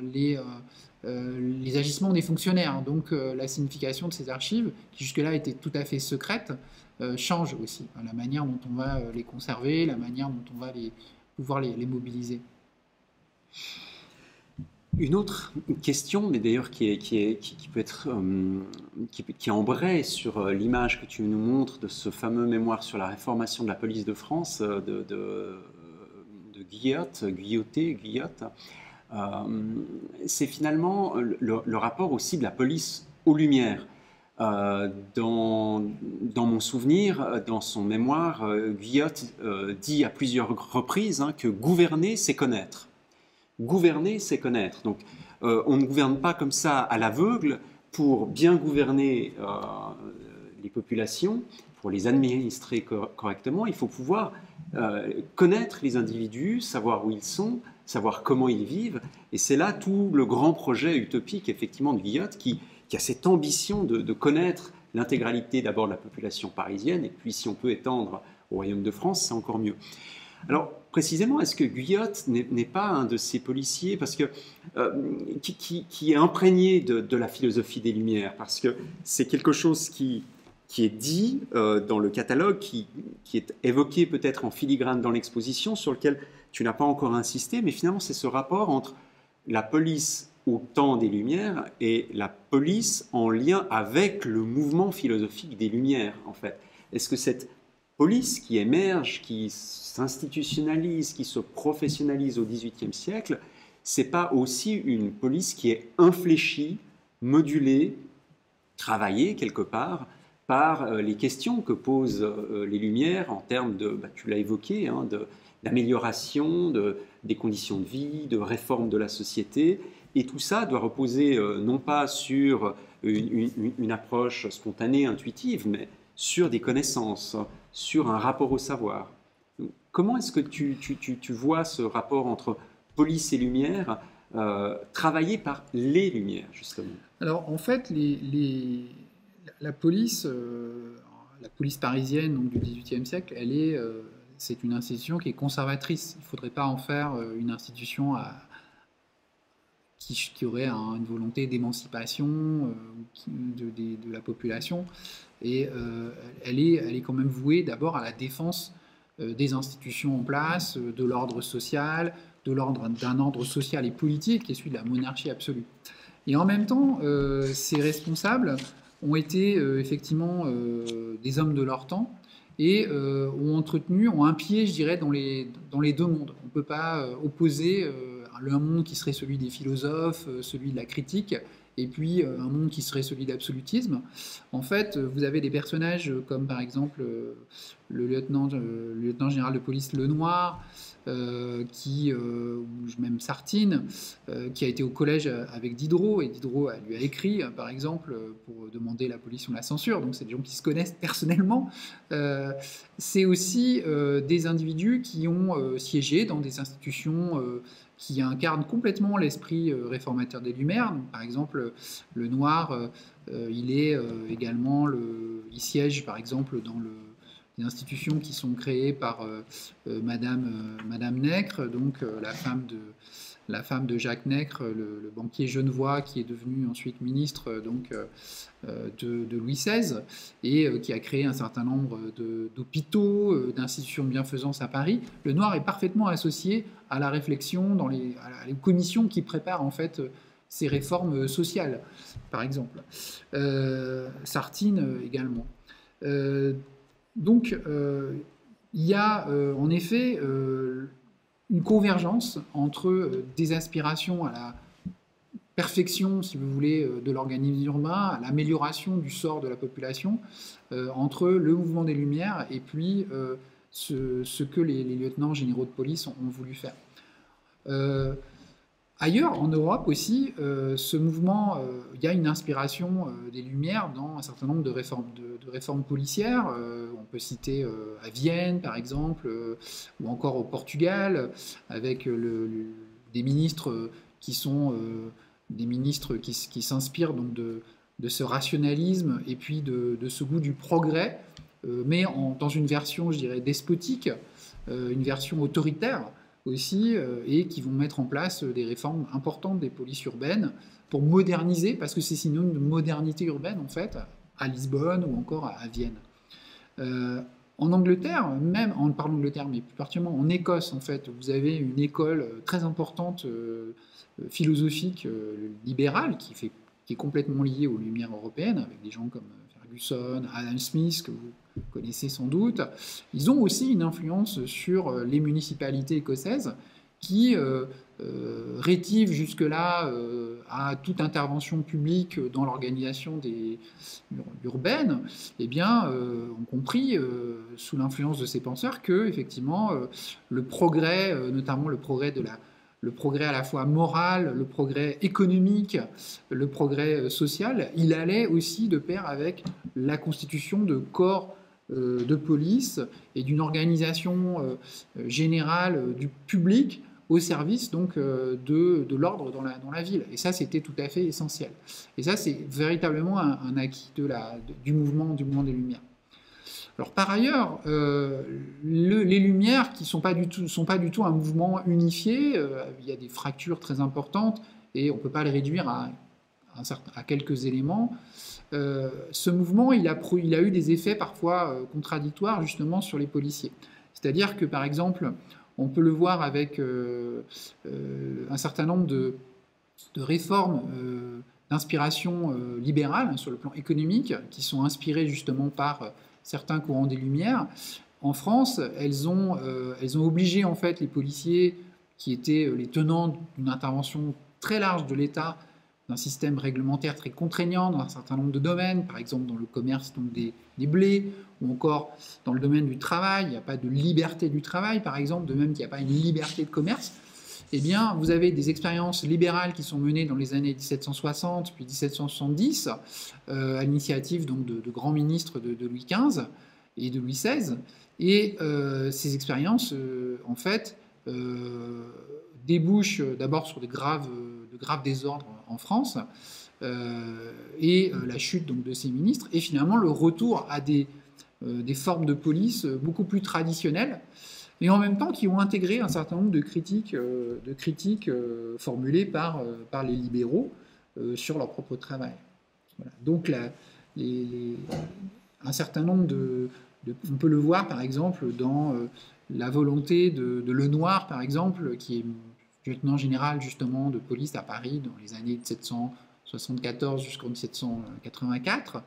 les agissements des fonctionnaires. Donc la signification de ces archives, qui jusque-là étaient tout à fait secrètes, change aussi. La manière dont on va les conserver, la manière dont on va pouvoir les mobiliser. Une autre question, mais d'ailleurs qui peut être qui embraye sur l'image que tu nous montres de ce fameux mémoire sur la réformation de la police de France de Guillotte, c'est finalement le rapport aussi de la police aux Lumières. Dans mon souvenir, dans son mémoire, Guillotte dit à plusieurs reprises que gouverner, c'est connaître. Gouverner, c'est connaître. Donc, on ne gouverne pas comme ça à l'aveugle. Pour bien gouverner les populations, pour les administrer correctement, il faut pouvoir connaître les individus, savoir où ils sont, savoir comment ils vivent. Et c'est là tout le grand projet utopique, effectivement, de Guillotte, qui a cette ambition de connaître l'intégralité d'abord de la population parisienne, et puis si on peut étendre au Royaume de France, c'est encore mieux. Alors, précisément, est-ce que Guillotte n'est pas un de ces policiers qui est imprégné de la philosophie des Lumières? Parce que c'est quelque chose qui est dit dans le catalogue, qui est évoqué peut-être en filigrane dans l'exposition, sur lequel tu n'as pas encore insisté, mais finalement c'est ce rapport entre la police au temps des Lumières et la police en lien avec le mouvement philosophique des Lumières, en fait. Est-ce que cette police qui émerge, qui s'institutionnalise, qui se professionnalise au XVIIIe siècle, c'est pas aussi une police qui est infléchie, modulée, travaillée quelque part par les questions que posent les Lumières en termes de, tu l'as évoqué, d'amélioration des conditions de vie, de réforme de la société. Et tout ça doit reposer non pas sur une approche spontanée, intuitive, mais sur des connaissances, sur un rapport au savoir. Comment est-ce que tu vois ce rapport entre police et lumière travaillé par les Lumières, justement? Alors, en fait, la police parisienne donc, du XVIIIe siècle, c'est une institution qui est conservatrice. Il ne faudrait pas en faire une institution qui aurait une volonté d'émancipation de la population. Et elle est quand même vouée d'abord à la défense des institutions en place, de l'ordre social, d'un ordre social et politique qui est celui de la monarchie absolue. Et en même temps, ces responsables ont été effectivement des hommes de leur temps et ont un pied, je dirais, dans les deux mondes. On ne peut pas opposer un monde qui serait celui des philosophes, celui de la critique, et puis un monde qui serait celui d'absolutisme. En fait, vous avez des personnages comme par exemple le lieutenant général de police Lenoir, ou même Sartine, qui a été au collège avec Diderot, et Diderot lui a écrit, par exemple, pour demander l'abolition de la censure, donc c'est des gens qui se connaissent personnellement. C'est aussi des individus qui ont siégé dans des institutions qui incarnent complètement l'esprit réformateur des Lumières. Donc, par exemple, Lenoir, il siège par exemple dans des institutions qui sont créées par Madame Nègre, donc la femme de Jacques Nègre, le banquier genevois qui est devenu ensuite ministre de Louis XVI et qui a créé un certain nombre d'hôpitaux, d'institutions de bienfaisance à Paris. Le noir est parfaitement associé à la réflexion, à les commissions qui préparent en fait ces réformes sociales, par exemple. Sartine également. Donc, il y a en effet une convergence entre des aspirations à la perfection, si vous voulez, de l'organisme urbain, à l'amélioration du sort de la population, entre le mouvement des Lumières et puis ce que les lieutenants généraux de police ont voulu faire. Ailleurs, en Europe aussi, ce mouvement, il y a une inspiration des Lumières dans un certain nombre de réformes policières. On peut citer à Vienne, par exemple, ou encore au Portugal, avec des ministres qui sont des ministres qui s'inspirent donc de ce rationalisme et puis de ce goût du progrès, mais dans une version, je dirais, despotique, une version autoritaire aussi, et qui vont mettre en place des réformes importantes des polices urbaines pour moderniser, parce que c'est synonyme de modernité urbaine en fait, à Lisbonne ou encore à Vienne. En Angleterre, même en parlant d'Angleterre, mais plus particulièrement en Écosse en fait, vous avez une école très importante philosophique libérale qui est complètement liée aux Lumières européennes, avec des gens comme Ferguson, Adam Smith, que vous connaissez sans doute. Ils ont aussi une influence sur les municipalités écossaises qui rétivent jusque-là à toute intervention publique dans l'organisation urbaine, eh bien, ont compris, sous l'influence de ces penseurs, que effectivement, le progrès, notamment le progrès à la fois moral, le progrès économique, le progrès social, il allait aussi de pair avec la constitution de corps de police et d'une organisation générale du public au service donc de l'ordre dans la ville. Et ça, c'était tout à fait essentiel. Et ça, c'est véritablement un acquis du mouvement des Lumières. Alors par ailleurs, les Lumières qui sont pas du tout un mouvement unifié, il y a des fractures très importantes et on ne peut pas les réduire à quelques éléments. Ce mouvement, il a eu des effets parfois contradictoires justement sur les policiers. C'est-à-dire que par exemple, on peut le voir avec un certain nombre de réformes d'inspiration libérale sur le plan économique qui sont inspirées justement par certains courants des Lumières. En France, elles ont obligé en fait les policiers qui étaient les tenants d'une intervention très large de l'État, d'un système réglementaire très contraignant dans un certain nombre de domaines, par exemple dans le commerce donc des blés, ou encore dans le domaine du travail. Il n'y a pas de liberté du travail, par exemple, de même qu'il n'y a pas une liberté de commerce. Eh bien, vous avez des expériences libérales qui sont menées dans les années 1760 puis 1770, à l'initiative donc de grands ministres de Louis XV et de Louis XVI. Et ces expériences, en fait, débouchent d'abord sur de graves désordres en France, et la chute donc, de ces ministres, et finalement le retour à des formes de police beaucoup plus traditionnelles, et en même temps qui ont intégré un certain nombre de critiques formulées par les libéraux sur leur propre travail. Voilà. Donc un certain nombre on peut le voir par exemple dans la volonté de Lenoir, par exemple, qui est lieutenant général justement de police à Paris dans les années 1774 jusqu'en 1784,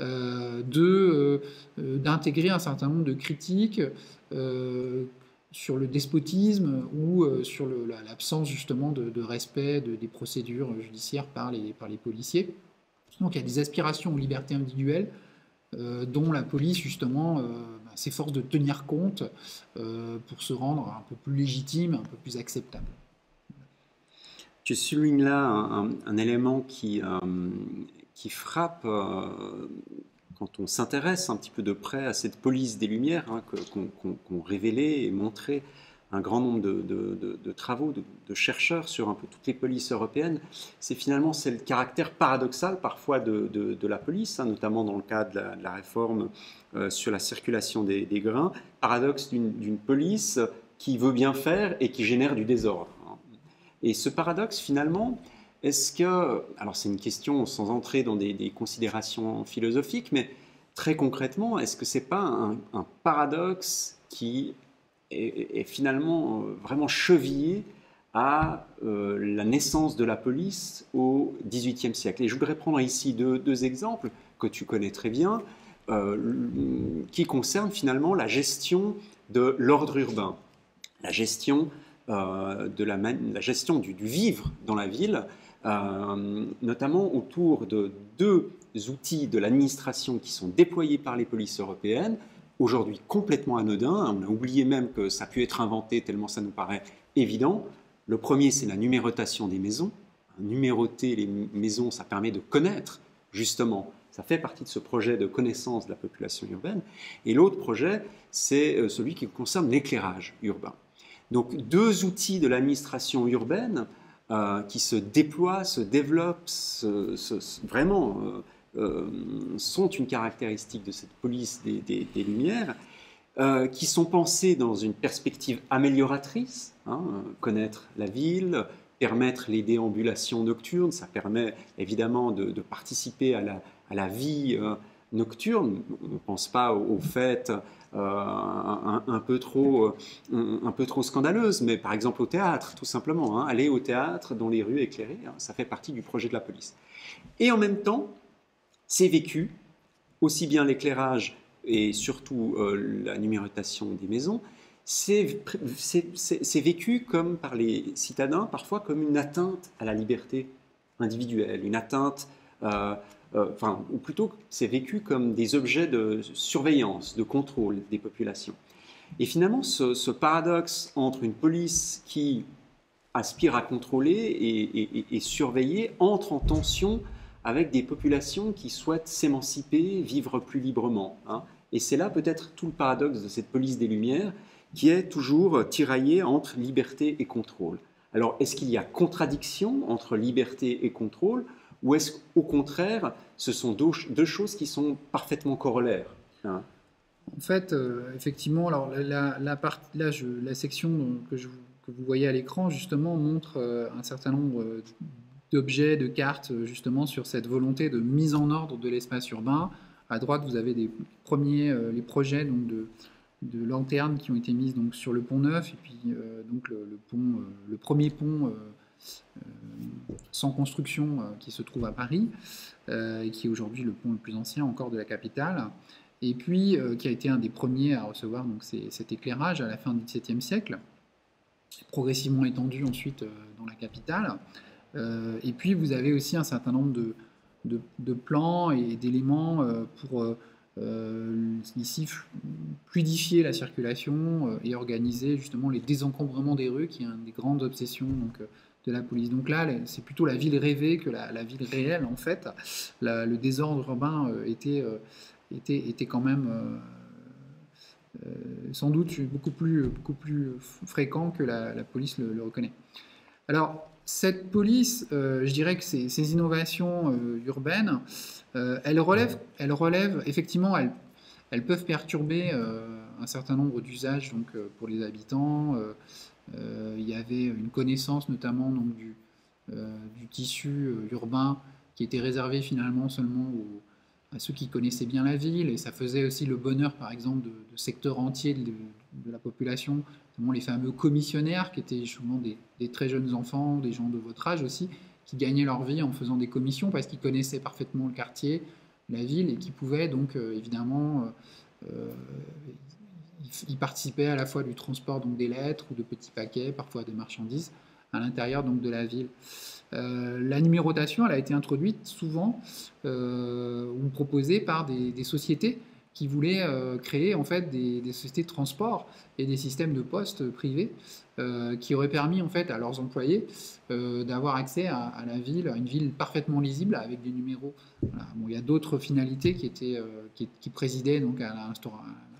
d'intégrer un certain nombre de critiques sur le despotisme ou sur l'absence justement de respect des procédures judiciaires par les policiers. Donc il y a des aspirations aux libertés individuelles dont la police justement s'efforce de tenir compte pour se rendre un peu plus légitime, un peu plus acceptable. Tu soulignes là un élément qui frappe quand on s'intéresse un petit peu de près à cette police des Lumières, hein, qu'ont révélé et montré un grand nombre de travaux de chercheurs sur un peu toutes les polices européennes, c'est le caractère paradoxal parfois de la police, hein, notamment dans le cadre de la réforme sur la circulation des grains, paradoxe d'une police qui veut bien faire et qui génère du désordre. Et ce paradoxe, finalement, est-ce que, alors c'est une question sans entrer dans des considérations philosophiques, mais très concrètement, est-ce que ce n'est pas un paradoxe qui est finalement vraiment chevillé à la naissance de la police au XVIIIe siècle? Et je voudrais prendre ici deux exemples que tu connais très bien, qui concernent finalement la gestion de l'ordre urbain, la gestion la gestion du vivre dans la ville, notamment autour de deux outils de l'administration qui sont déployés par les polices européennes, aujourd'hui complètement anodins. On a oublié même que ça a pu être inventé tellement ça nous paraît évident. Le premier, c'est la numérotation des maisons. Numéroter les maisons, ça permet de connaître, justement, ça fait partie de ce projet de connaissance de la population urbaine. Et l'autre projet, c'est celui qui concerne l'éclairage urbain. Donc deux outils de l'administration urbaine qui se déploient, se développent, vraiment sont une caractéristique de cette police des Lumières, qui sont pensés dans une perspective amélioratrice, hein, connaître la ville, permettre les déambulations nocturnes, ça permet évidemment de participer à la vie nocturne. On ne pense pas aux fêtes un peu trop scandaleuses, mais par exemple au théâtre, tout simplement. Hein, aller au théâtre dans les rues éclairées, hein, ça fait partie du projet de la police. Et en même temps, c'est vécu, aussi bien l'éclairage et surtout la numérotation des maisons, c'est vécu comme par les citadins, parfois comme une atteinte à la liberté individuelle, une atteinte, ou plutôt c'est vécu comme des objets de surveillance, de contrôle des populations. Et finalement, ce paradoxe entre une police qui aspire à contrôler et surveiller entre en tension avec des populations qui souhaitent s'émanciper, vivre plus librement. Hein. Et c'est là peut-être tout le paradoxe de cette police des Lumières, qui est toujours tiraillée entre liberté et contrôle. Alors, est-ce qu'il y a contradiction entre liberté et contrôle, ou est-ce qu'au contraire, ce sont deux choses qui sont parfaitement corollaires, hein? En fait, effectivement, alors la section que vous voyez à l'écran, justement, montre un certain nombre d'objets, de cartes, justement, sur cette volonté de mise en ordre de l'espace urbain. À droite, vous avez les projets donc, de lanternes qui ont été mises donc, sur le pont Neuf, et puis donc, le premier pont sans construction qui se trouve à Paris, et qui est aujourd'hui le pont le plus ancien encore de la capitale, et puis qui a été un des premiers à recevoir donc, cet éclairage à la fin du XVIIe siècle, progressivement étendu ensuite dans la capitale. Et puis vous avez aussi un certain nombre de plans et d'éléments pour ici fluidifier la circulation et organiser justement les désencombrements des rues, qui est une des grandes obsessions donc, de la police. Donc là, c'est plutôt la ville rêvée que la ville réelle en fait. Le désordre urbain était quand même sans doute beaucoup plus fréquent que la police le reconnaît. Alors, cette police, je dirais que ces innovations urbaines, elles relèvent effectivement, elles peuvent perturber un certain nombre d'usages donc, pour les habitants. Il y avait une connaissance notamment donc, du tissu urbain qui était réservé finalement seulement à ceux qui connaissaient bien la ville, et ça faisait aussi le bonheur par exemple de secteurs entiers de la population, notamment les fameux commissionnaires qui étaient souvent des très jeunes enfants, des gens de votre âge aussi, qui gagnaient leur vie en faisant des commissions parce qu'ils connaissaient parfaitement le quartier, la ville, et qui pouvaient donc évidemment ils participaient à la fois du transport donc des lettres ou de petits paquets, parfois des marchandises, à l'intérieur donc de la ville. La numérotation, elle a été introduite souvent ou proposée par des sociétés qui voulaient créer en fait des sociétés de transport et des systèmes de poste privés qui auraient permis en fait à leurs employés d'avoir accès à la ville, à une ville parfaitement lisible avec des numéros. Voilà. Bon, il y a d'autres finalités qui présidaient donc à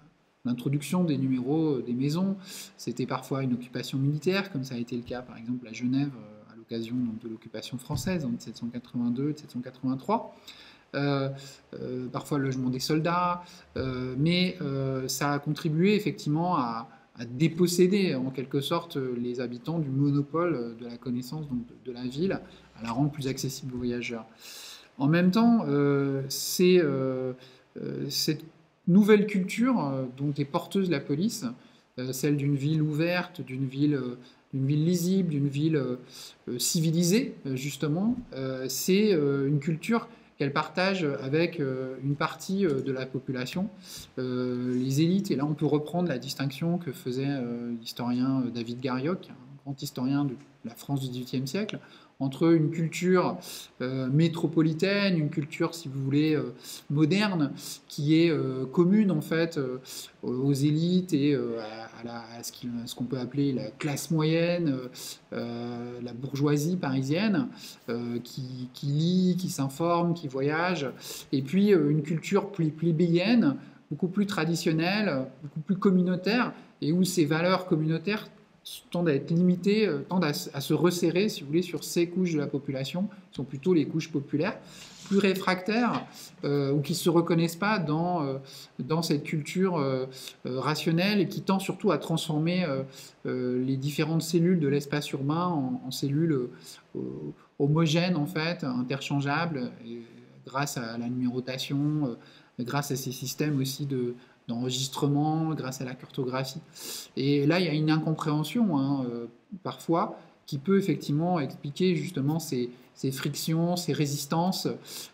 l'introduction des numéros des maisons. C'était parfois une occupation militaire, comme ça a été le cas par exemple à Genève à l'occasion de l'occupation française en 1782-1783. Parfois le logement des soldats, mais ça a contribué effectivement à déposséder en quelque sorte les habitants du monopole de la connaissance donc de la ville, à la rendre plus accessible aux voyageurs. En même temps, c'est cette nouvelle culture dont est porteuse la police, celle d'une ville ouverte, d'une ville lisible, d'une ville civilisée, justement, c'est une culture qu'elle partage avec une partie de la population, les élites. Et là, on peut reprendre la distinction que faisait l'historien David Garrioch, un grand historien de la France du XVIIIe siècle, entre une culture métropolitaine, une culture, si vous voulez, moderne, qui est commune en fait aux élites et à ce qu'on peut appeler la classe moyenne, la bourgeoisie parisienne, qui lit, qui s'informe, qui voyage, et puis une culture plus plébéienne, beaucoup plus traditionnelle, beaucoup plus communautaire, et où ces valeurs communautaires tendent à être limitées, tendent à se resserrer, si vous voulez, sur ces couches de la population, qui sont plutôt les couches populaires, plus réfractaires, ou qui ne se reconnaissent pas dans cette culture rationnelle, et qui tend surtout à transformer les différentes cellules de l'espace urbain en cellules homogènes, en fait, interchangeables, et grâce à la numérotation, grâce à ces systèmes aussi d'enregistrement, grâce à la cartographie. Et là, il y a une incompréhension, parfois, qui peut effectivement expliquer justement ces frictions, ces résistances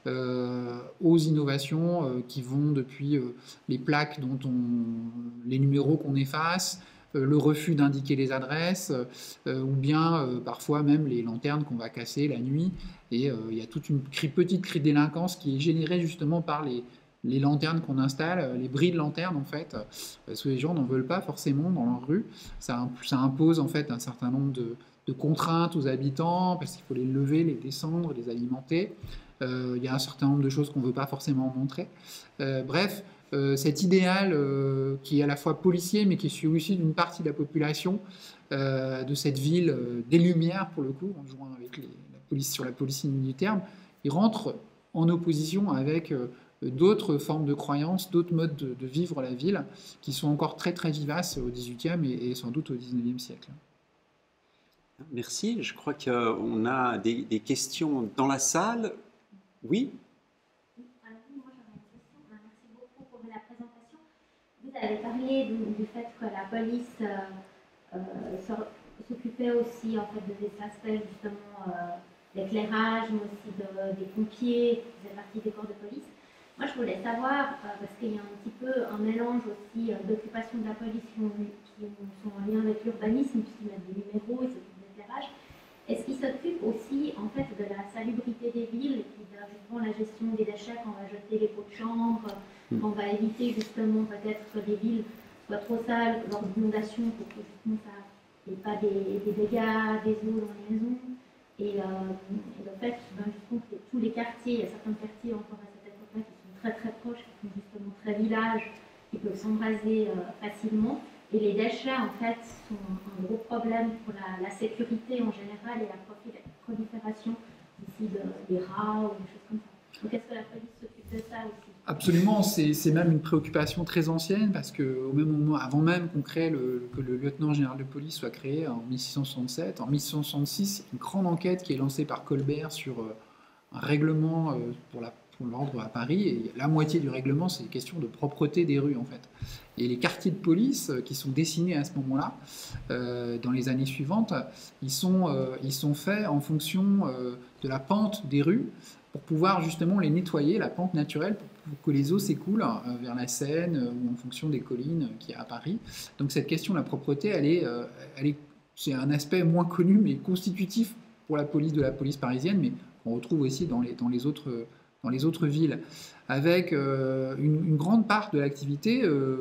aux innovations qui vont depuis les plaques les numéros qu'on efface, le refus d'indiquer les adresses, ou bien parfois même les lanternes qu'on va casser la nuit. Et il y a toute une petite délinquance qui est générée justement par les lanternes qu'on installe, les bris de lanternes en fait, parce que les gens n'en veulent pas forcément dans leur rue. Ça impose en fait un certain nombre de contraintes aux habitants, parce qu'il faut les lever, les descendre, les alimenter. Il y a un certain nombre de choses qu'on ne veut pas forcément montrer. Bref, cet idéal qui est à la fois policier, mais qui est celui aussi d'une partie de la population, de cette ville des Lumières, pour le coup, en jouant avec la police sur la police du terme, il rentre en opposition avec d'autres formes de croyances, d'autres modes de vivre la ville, qui sont encore très très vivaces au XVIIIe et sans doute au XIXe siècle. Merci. Je crois qu'on a des questions dans la salle. Oui. Alors, moi j'aurais une question. Merci beaucoup pour la présentation. Vous avez parlé du fait que la police s'occupait aussi en fait, de ces aspects justement d'éclairage, mais aussi des pompiers, qui faisaient partie des corps de police. Moi, je voulais savoir, parce qu'il y a un petit peu un mélange aussi d'occupation de la police qui sont en lien avec l'urbanisme, puisqu'ils mettent des numéros, ils s'occupent d'éclairage. Est-ce qu'ils s'occupent aussi, en fait, de la salubrité des villes, et puis de justement la gestion des déchets, quand on va jeter les pots de chambre, quand on va éviter justement peut-être que les villes soient trop sales lors d'inondations, pour que justement ça n'ait pas des dégâts, des eaux dans les maisons. Et le fait, justement, que tous les quartiers, il y a certains quartiers encore à cette époque-là qui sont très très proches, qui sont justement très villages, qui peuvent s'embraser facilement. Et les déchets, en fait, sont un gros problème pour la sécurité en général et la prolifération aussi des rats ou des choses comme ça. Donc est-ce que la police s'occupe de ça aussi? Absolument, c'est même une préoccupation très ancienne, parce qu'au même moment, avant même qu'on crée que le lieutenant général de police soit créé en 1667, en 1666, une grande enquête qui est lancée par Colbert sur un règlement pour l'ordre à Paris, et la moitié du règlement, c'est une question de propreté des rues en fait. Et les quartiers de police qui sont dessinés à ce moment-là, dans les années suivantes, ils sont faits en fonction de la pente des rues, pour pouvoir justement les nettoyer, la pente naturelle, pour que les eaux s'écoulent vers la Seine ou en fonction des collines qu'il y a à Paris. Donc cette question de la propreté, c'est un aspect moins connu, mais constitutif pour la police parisienne, mais qu'on retrouve aussi dans les autres villes, avec une grande part de l'activité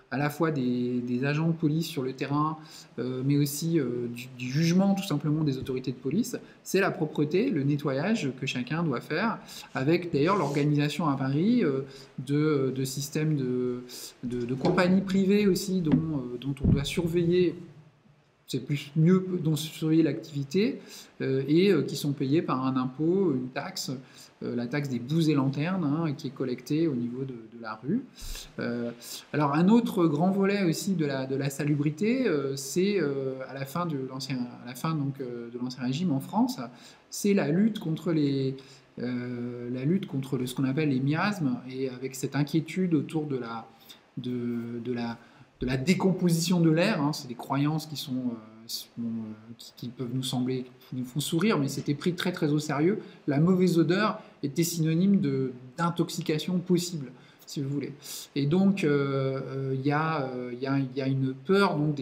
à la fois des agents de police sur le terrain, mais aussi du jugement tout simplement des autorités de police, c'est la propreté, le nettoyage que chacun doit faire, avec d'ailleurs l'organisation à Paris de systèmes de compagnies privées aussi dont on doit surveiller, c'est mieux dont surveiller l'activité, et qui sont payés par un impôt, une taxe, la taxe des boues et lanternes, hein, qui est collectée au niveau de la rue. Alors un autre grand volet aussi de la salubrité, c'est à la fin de l'ancien régime en France, c'est la lutte contre ce qu'on appelle les miasmes, et avec cette inquiétude autour de la décomposition de l'air, hein. C'est des croyances qui peuvent nous sembler, qui nous font sourire, mais c'était pris très très au sérieux. La mauvaise odeur était synonyme d'intoxication possible, si vous voulez. Et donc il y a une peur donc,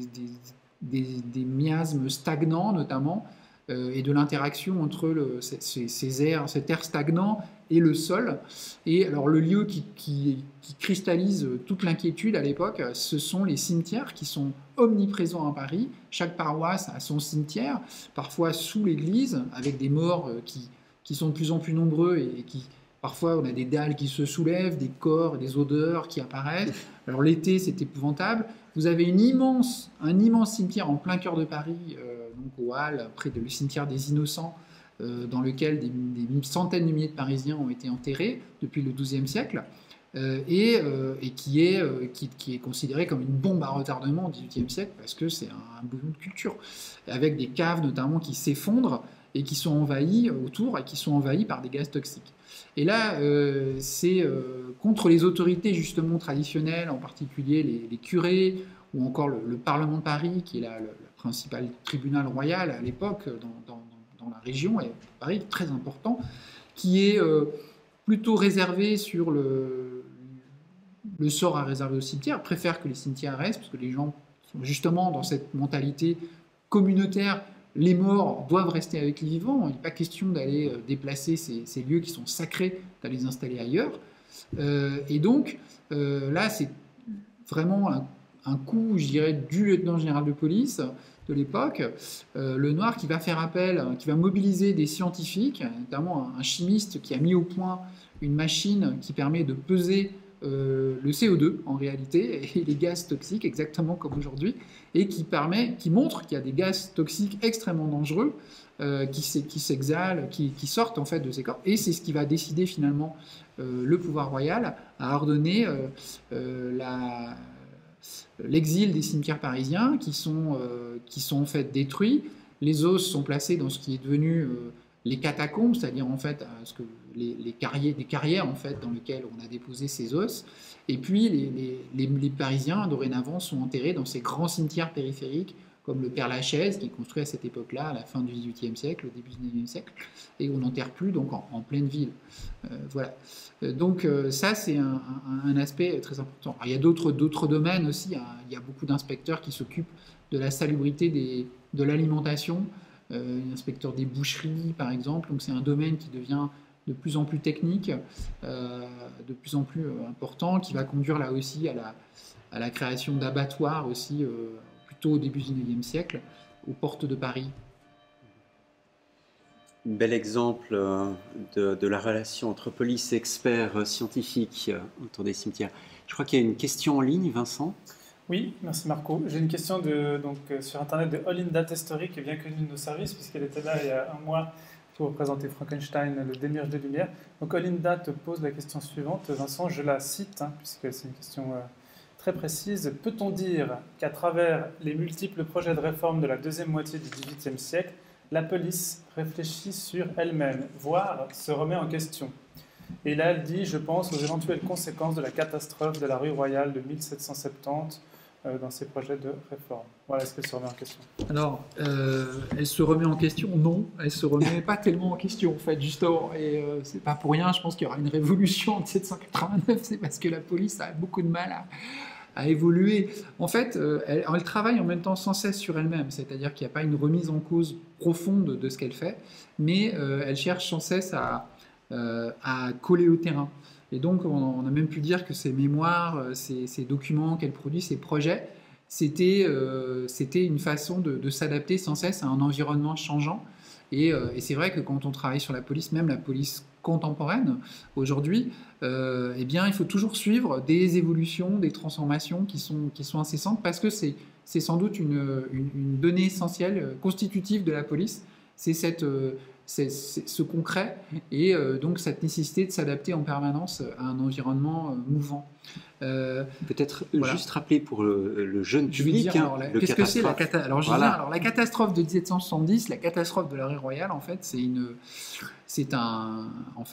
des miasmes stagnants notamment, et de l'interaction entre cet air stagnant et le sol. Et alors le lieu qui cristallise toute l'inquiétude à l'époque, ce sont les cimetières qui sont omniprésents à Paris. Chaque paroisse a son cimetière, parfois sous l'église, avec des morts qui sont de plus en plus nombreux et qui... Parfois, on a des dalles qui se soulèvent, des corps, des odeurs qui apparaissent. Alors l'été, c'est épouvantable. Vous avez un immense cimetière en plein cœur de Paris, donc au Halles, près du cimetière des Innocents, dans lequel des centaines de milliers de Parisiens ont été enterrés depuis le XIIe siècle, et qui est considéré comme une bombe à retardement au XVIIIe siècle, parce que c'est un bouillon de culture, avec des caves notamment qui s'effondrent et qui sont envahies autour, et qui sont envahies par des gaz toxiques. Et là, c'est contre les autorités justement traditionnelles, en particulier les curés, ou encore le Parlement de Paris, qui est le principal tribunal royal à l'époque dans la région, et Paris très important, qui est plutôt réservé sur le sort à réserver aux cimetières, préfère que les cimetières restent, parce que les gens sont justement dans cette mentalité communautaire. Les morts doivent rester avec les vivants. Il n'est pas question d'aller déplacer ces lieux qui sont sacrés, d'aller les installer ailleurs. Et donc, là, c'est vraiment un coup, je dirais, du lieutenant général de police de l'époque, le Noir, qui va faire appel, qui va mobiliser des scientifiques, notamment un chimiste qui a mis au point une machine qui permet de peser le CO2 en réalité, et les gaz toxiques, exactement comme aujourd'hui, et qui montre qu'il y a des gaz toxiques extrêmement dangereux qui s'exhalent, qui sortent en fait de ces corps, et c'est ce qui va décider finalement le pouvoir royal à ordonner l'exil des cimetières parisiens qui sont en fait détruits. Les os sont placés dans ce qui est devenu les catacombes, c'est-à-dire en fait des carrières en fait dans lesquelles on a déposé ces os. Et puis les Parisiens dorénavant sont enterrés dans ces grands cimetières périphériques comme le Père-Lachaise, qui est construit à cette époque-là, à la fin du XVIIIe siècle, au début du XIXe siècle, et on n'enterre plus donc en pleine ville. Voilà. Donc ça, c'est un aspect très important. Alors, il y a d'autres domaines aussi. Il y a beaucoup d'inspecteurs qui s'occupent de la salubrité de l'alimentation, inspecteur des boucheries, par exemple. Donc c'est un domaine qui devient de plus en plus technique, de plus en plus important, qui va conduire là aussi à la création d'abattoirs aussi, plutôt au début du XIXe siècle, aux portes de Paris. Bel exemple de la relation entre police et experts scientifiques autour des cimetières. Je crois qu'il y a une question en ligne, Vincent. Oui, merci Marco. J'ai une question sur Internet de All in Data Story, qui est bien connue de nos services, puisqu'elle était là il y a un mois pour présenter Frankenstein, le démiurge des Lumières. Donc All in Data pose la question suivante. Vincent, je la cite, puisque c'est une question très précise. Peut-on dire qu'à travers les multiples projets de réforme de la deuxième moitié du XVIIIe siècle, la police réfléchit sur elle-même, voire se remet en question? Et là, elle dit, je pense aux éventuelles conséquences de la catastrophe de la rue Royale de 1770 dans ses projets de réforme. Voilà, est-ce qu'elle se remet en question? Alors, elle se remet en question? Non, elle se remet pas tellement en question, en fait, justement. Et c'est pas pour rien, je pense qu'il y aura une révolution en 1789, c'est parce que la police a beaucoup de mal à évoluer. En fait, elle travaille en même temps sans cesse sur elle-même, c'est-à-dire qu'il n'y a pas une remise en cause profonde de ce qu'elle fait, mais elle cherche sans cesse à coller au terrain. Et donc, on a même pu dire que ces mémoires, ces documents qu'elle produit, ces projets, c'était une façon de s'adapter sans cesse à un environnement changeant. Et c'est vrai que quand on travaille sur la police, même la police contemporaine, aujourd'hui, eh bien, il faut toujours suivre des évolutions, des transformations qui sont incessantes, parce que c'est sans doute une donnée essentielle, constitutive de la police. C'est ce concret et donc cette nécessité de s'adapter en permanence à un environnement mouvant. Peut-être voilà. Juste rappeler pour le jeune public, qu'est-ce que c'est la catastrophe. Alors, voilà. La catastrophe de 1770, la catastrophe de l'arrêt royal, en fait, c'est un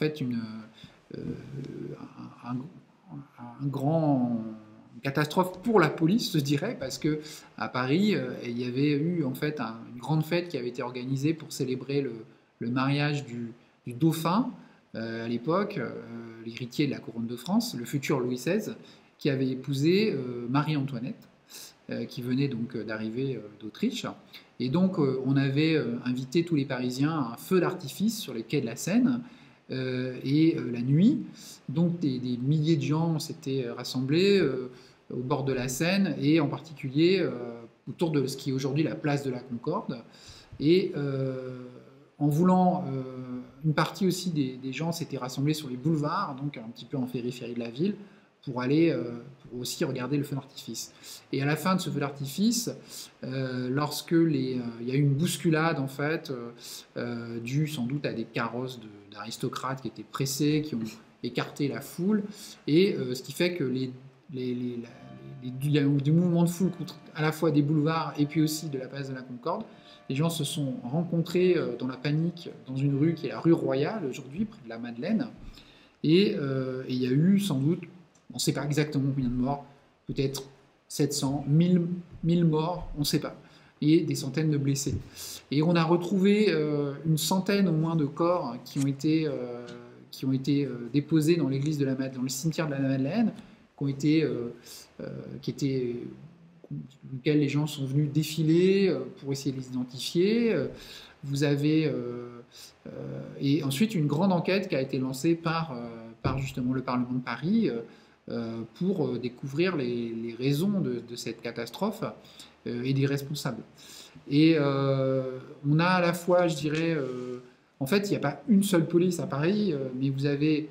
grand catastrophe pour la police, je dirais, parce que à Paris, il y avait eu en fait une grande fête qui avait été organisée pour célébrer le mariage du dauphin à l'époque, l'héritier de la couronne de France, le futur Louis XVI, qui avait épousé Marie-Antoinette, qui venait donc d'arriver d'Autriche. Et donc on avait invité tous les Parisiens à un feu d'artifice sur les quais de la Seine. Et la nuit, donc des milliers de gens s'étaient rassemblés au bord de la Seine et en particulier autour de ce qui est aujourd'hui la place de la Concorde. Et en voulant, une partie aussi des gens s'étaient rassemblés sur les boulevards, donc un petit peu en périphérie de la ville, pour aller pour aussi regarder le feu d'artifice. Et à la fin de ce feu d'artifice, lorsque il y a eu une bousculade en fait, due sans doute à des carrosses d'aristocrates qui étaient pressés, qui ont écarté la foule, et ce qui fait que il y a eu des mouvements de foule contre à la fois des boulevards et puis aussi de la place de la Concorde. Les gens se sont rencontrés dans la panique dans une rue qui est la rue Royale aujourd'hui, près de la Madeleine, et il y a eu sans doute, on ne sait pas exactement combien de morts, peut-être 700, 1000 morts, on ne sait pas, et des centaines de blessés. Et on a retrouvé une centaine au moins de corps qui ont été déposés dans l'église de dans le cimetière de la Madeleine, lesquels les gens sont venus défiler pour essayer de les identifier. Vous avez et ensuite une grande enquête qui a été lancée par justement le Parlement de Paris pour découvrir les raisons de cette catastrophe et des responsables. Et on a à la fois, je dirais, en fait, il n'y a pas une seule police à Paris, mais vous avez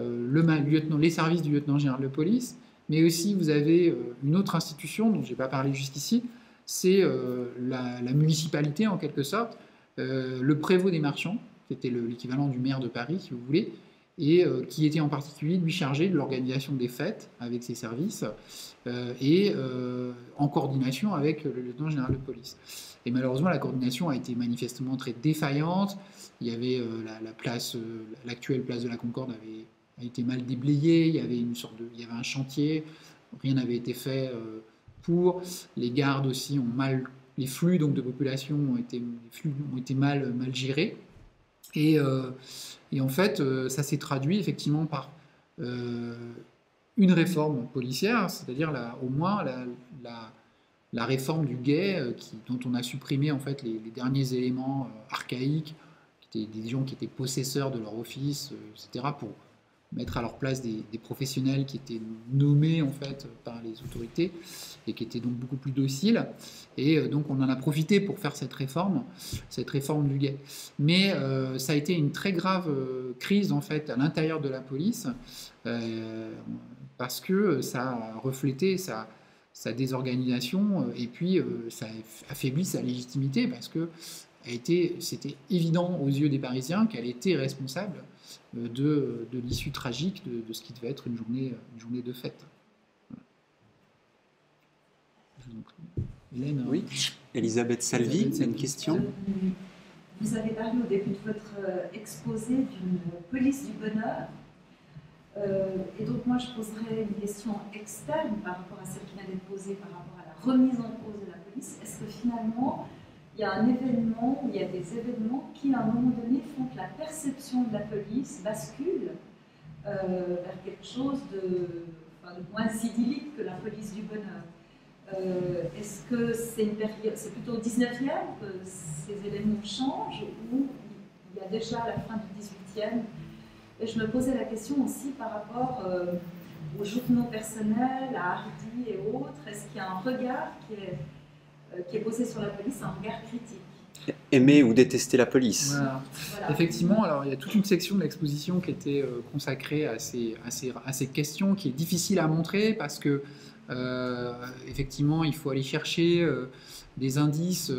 les services du lieutenant général de police, mais aussi vous avez une autre institution dont je n'ai pas parlé jusqu'ici, c'est la municipalité en quelque sorte, le prévôt des marchands, qui était l'équivalent du maire de Paris, si vous voulez, et qui était en particulier lui chargé de l'organisation des fêtes avec ses services et en coordination avec le lieutenant général de police. Et malheureusement, la coordination a été manifestement très défaillante. Il y avait l'actuelle place de la Concorde a été mal déblayée. Il y avait un chantier, rien n'avait été fait pour. Les gardes aussi les flux donc de population ont été mal gérés. Et en fait, ça s'est traduit effectivement par une réforme policière, c'est-à-dire au moins la réforme du guet, dont on a supprimé en fait les derniers éléments archaïques, qui étaient des gens qui étaient possesseurs de leur office, etc., pour mettre à leur place des professionnels qui étaient nommés en fait par les autorités et qui étaient donc beaucoup plus dociles. Et donc on en a profité pour faire cette réforme du guet. Mais ça a été une très grave crise en fait à l'intérieur de la police parce que ça a reflété sa désorganisation et puis ça a affaibli sa légitimité parce que c'était évident aux yeux des Parisiens qu'elle était responsable de l'issue tragique de ce qui devait être une journée de fête. Hélène, oui, Elisabeth Salvi, une question. Vous avez parlé au début de votre exposé d'une police du bonheur. Et donc moi je poserais une question externe par rapport à celle qui vient d'être posée par rapport à la remise en cause de la police. Est-ce que finalement il y a des événements qui à un moment donné font que la perception de la police bascule vers quelque chose de moins idyllique que la police du bonheur? Est-ce que c'est plutôt au 19e que ces événements changent, ou il y a déjà à la fin du 18e Et je me posais la question aussi par rapport aux journaux personnels, à Hardy et autres. Est-ce qu'il y a un regard qui est posé sur la police, un regard critique? Aimer ou détester la police. Voilà. Voilà. Effectivement, alors il y a toute une section de l'exposition qui était consacrée à ces questions, qui est difficile à montrer parce que effectivement, il faut aller chercher des indices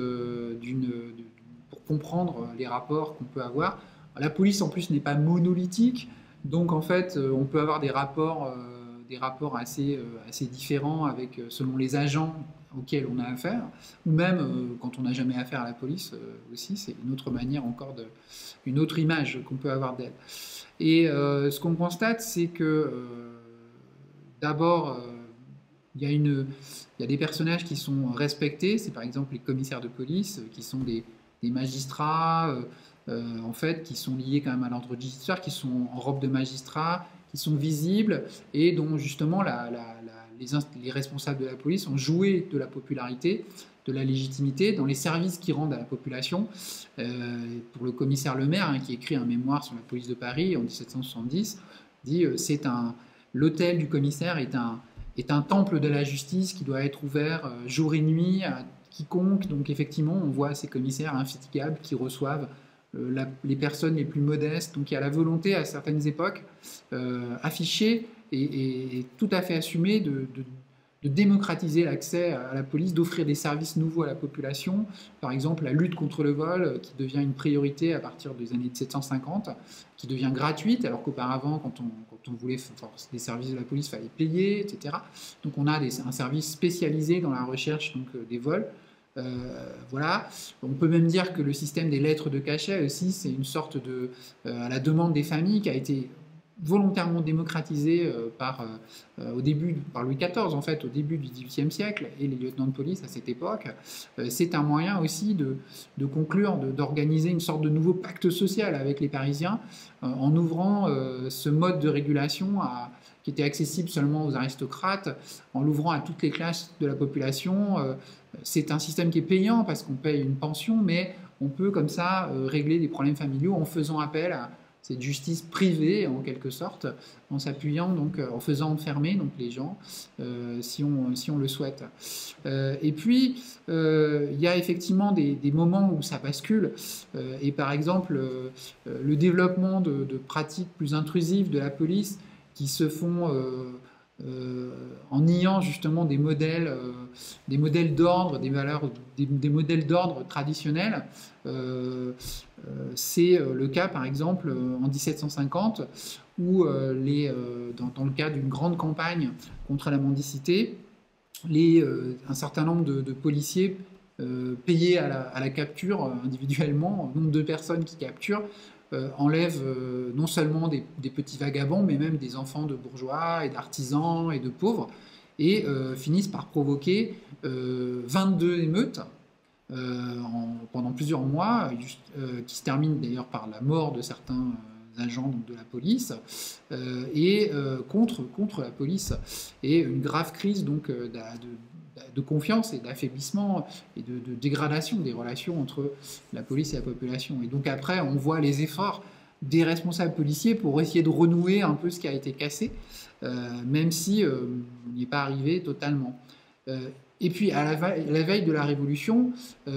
pour comprendre les rapports qu'on peut avoir. La police, en plus, n'est pas monolithique, donc en fait, on peut avoir des rapports assez différents selon les agents auxquels on a affaire, ou même quand on n'a jamais affaire à la police aussi, c'est une autre manière encore, une autre image qu'on peut avoir d'elle. Et ce qu'on constate, c'est que d'abord, il y a des personnages qui sont respectés, c'est par exemple les commissaires de police, qui sont des magistrats, en fait, qui sont liés quand même à l'ordre judiciaire, qui sont en robe de magistrat, qui sont visibles et dont justement les responsables de la police ont joué de la popularité, de la légitimité dans les services qu'ils rendent à la population. Pour le commissaire Le Maire, qui écrit un mémoire sur la police de Paris en 1770, dit l'hôtel du commissaire est un temple de la justice qui doit être ouvert jour et nuit à quiconque. Donc effectivement, on voit ces commissaires infatigables qui reçoivent les personnes les plus modestes. Donc il y a la volonté à certaines époques affichée et tout à fait assumée de démocratiser l'accès à la police, d'offrir des services nouveaux à la population. Par exemple, la lutte contre le vol qui devient une priorité à partir des années 1750, qui devient gratuite, alors qu'auparavant, quand on voulait faire des services de la police, il fallait payer, etc. Donc on a un service spécialisé dans la recherche des vols. Voilà. On peut même dire que le système des lettres de cachet aussi, c'est une sorte à la demande des familles qui a été volontairement démocratisé par Louis XIV, en fait, au début du XVIIIe siècle, et les lieutenants de police à cette époque. C'est un moyen aussi de conclure, d'organiser une sorte de nouveau pacte social avec les Parisiens, en ouvrant ce mode de régulation qui était accessible seulement aux aristocrates, en l'ouvrant à toutes les classes de la population. C'est un système qui est payant parce qu'on paye une pension, mais on peut comme ça régler des problèmes familiaux en faisant appel à cette justice privée en quelque sorte, en s'appuyant en faisant enfermer les gens si on le souhaite. Et puis il y a effectivement des moments où ça bascule et par exemple le développement de pratiques plus intrusives de la police qui se font en niant justement des modèles d'ordre, des valeurs, des modèles d'ordre traditionnels. C'est le cas par exemple en 1750 où dans le cadre d'une grande campagne contre la mendicité, un certain nombre de policiers payés à la capture individuellement, nombre de personnes qui capturent, enlèvent non seulement des petits vagabonds, mais même des enfants de bourgeois et d'artisans et de pauvres, et finissent par provoquer 22 émeutes pendant plusieurs mois, qui se terminent d'ailleurs par la mort de certains agents de la police, et contre la police, et une grave crise de confiance et d'affaiblissement et de dégradation des relations entre la police et la population. Et donc après, on voit les efforts des responsables policiers pour essayer de renouer un peu ce qui a été cassé, même si on n'y est pas arrivé totalement. Et puis à la veille de la Révolution,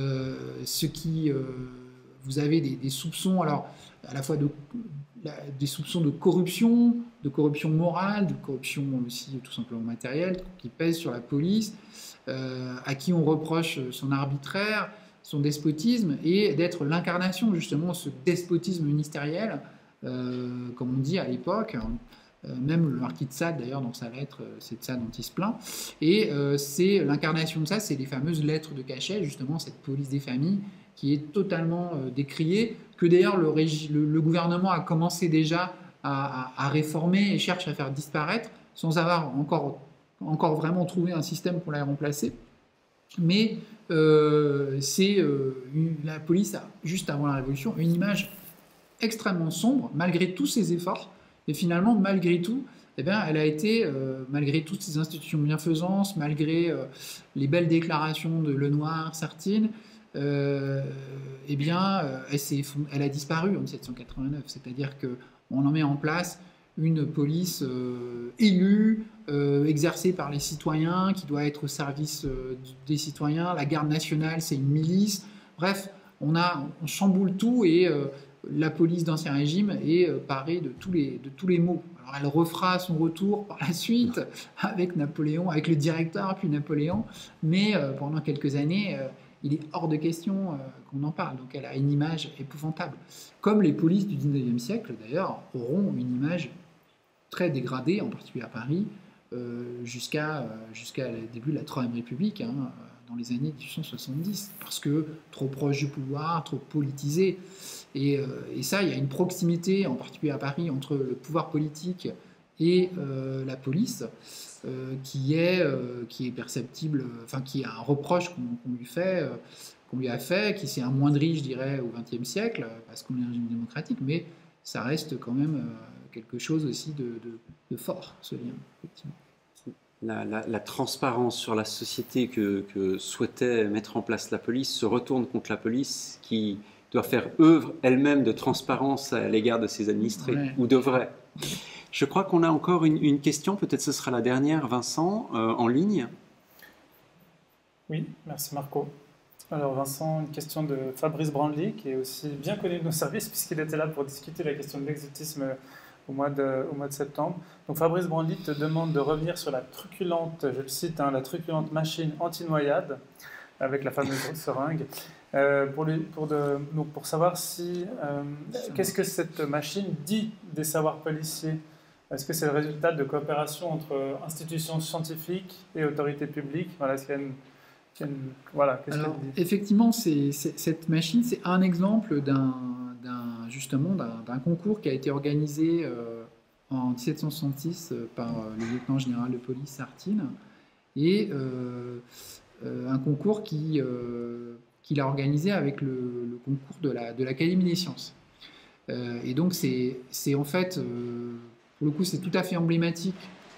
vous avez des soupçons, alors à la fois des soupçons de corruption morale, de corruption aussi tout simplement matérielle, qui pèsent sur la police, à qui on reproche son arbitraire, son despotisme, et d'être l'incarnation justement de ce despotisme ministériel, comme on dit à l'époque. Même le marquis de Sade, d'ailleurs, dans sa lettre, c'est de ça dont il se plaint. Et c'est l'incarnation de ça, c'est les fameuses lettres de cachet, justement, cette police des familles qui est totalement décriée, que d'ailleurs le gouvernement a commencé déjà à réformer et cherche à faire disparaître, sans avoir encore vraiment trouvé un système pour la remplacer. Mais la police a, juste avant la Révolution, une image extrêmement sombre, malgré tous ses efforts. Et finalement, malgré tout, elle a été, malgré toutes ces institutions bienfaisances, malgré les belles déclarations de Lenoir, Sartine, eh bien, elle a disparu en 1789. C'est-à-dire qu'on en met en place une police élue, exercée par les citoyens, qui doit être au service des citoyens. La garde nationale, c'est une milice. Bref, on chamboule tout et la police d'Ancien Régime est parée de tous les maux. Alors elle refera son retour par la suite avec Napoléon, avec le directeur, puis Napoléon, mais pendant quelques années, il est hors de question qu'on en parle. Donc elle a une image épouvantable. Comme les polices du 19e siècle, d'ailleurs, auront une image très dégradée, en particulier à Paris, jusqu'à le début de la Troisième République, hein, dans les années 1870, parce que trop proche du pouvoir, trop politisé. Et ça, il y a une proximité, en particulier à Paris, entre le pouvoir politique et la police, qui est perceptible, enfin qui est un reproche qu'on lui a fait, qui s'est amoindri, je dirais, au XXe siècle, parce qu'on est un régime démocratique, mais ça reste quand même quelque chose aussi de fort, ce lien, effectivement. La transparence sur la société que souhaitait mettre en place la police se retourne contre la police qui doit faire œuvre elle-même de transparence à l'égard de ses administrés, ouais. Ou devrait. Je crois qu'on a encore une question, peut-être ce sera la dernière, Vincent, en ligne. Oui, merci Marco. Alors Vincent, une question de Fabrice Brandly, qui est aussi bien connu de nos services, puisqu'il était là pour discuter la question de l'exotisme au mois de septembre. Donc Fabrice Brandly te demande de revenir sur la truculente, je le cite, hein, la truculente machine anti-noyade, avec la fameuse seringue, pour savoir si qu'est-ce que cette machine dit des savoirs policiers. Est-ce que c'est le résultat de coopération entre institutions scientifiques et autorités publiques? Voilà, est-ce qu'il y a voilà, qu'est-ce qu'elle dit? Effectivement, cette machine, c'est un exemple d'un concours qui a été organisé en 1766 par le lieutenant général de police Sartine, et un concours qu'il a organisé avec le concours de l'Académie des sciences. Et donc c'est en fait, pour le coup, c'est tout à fait emblématique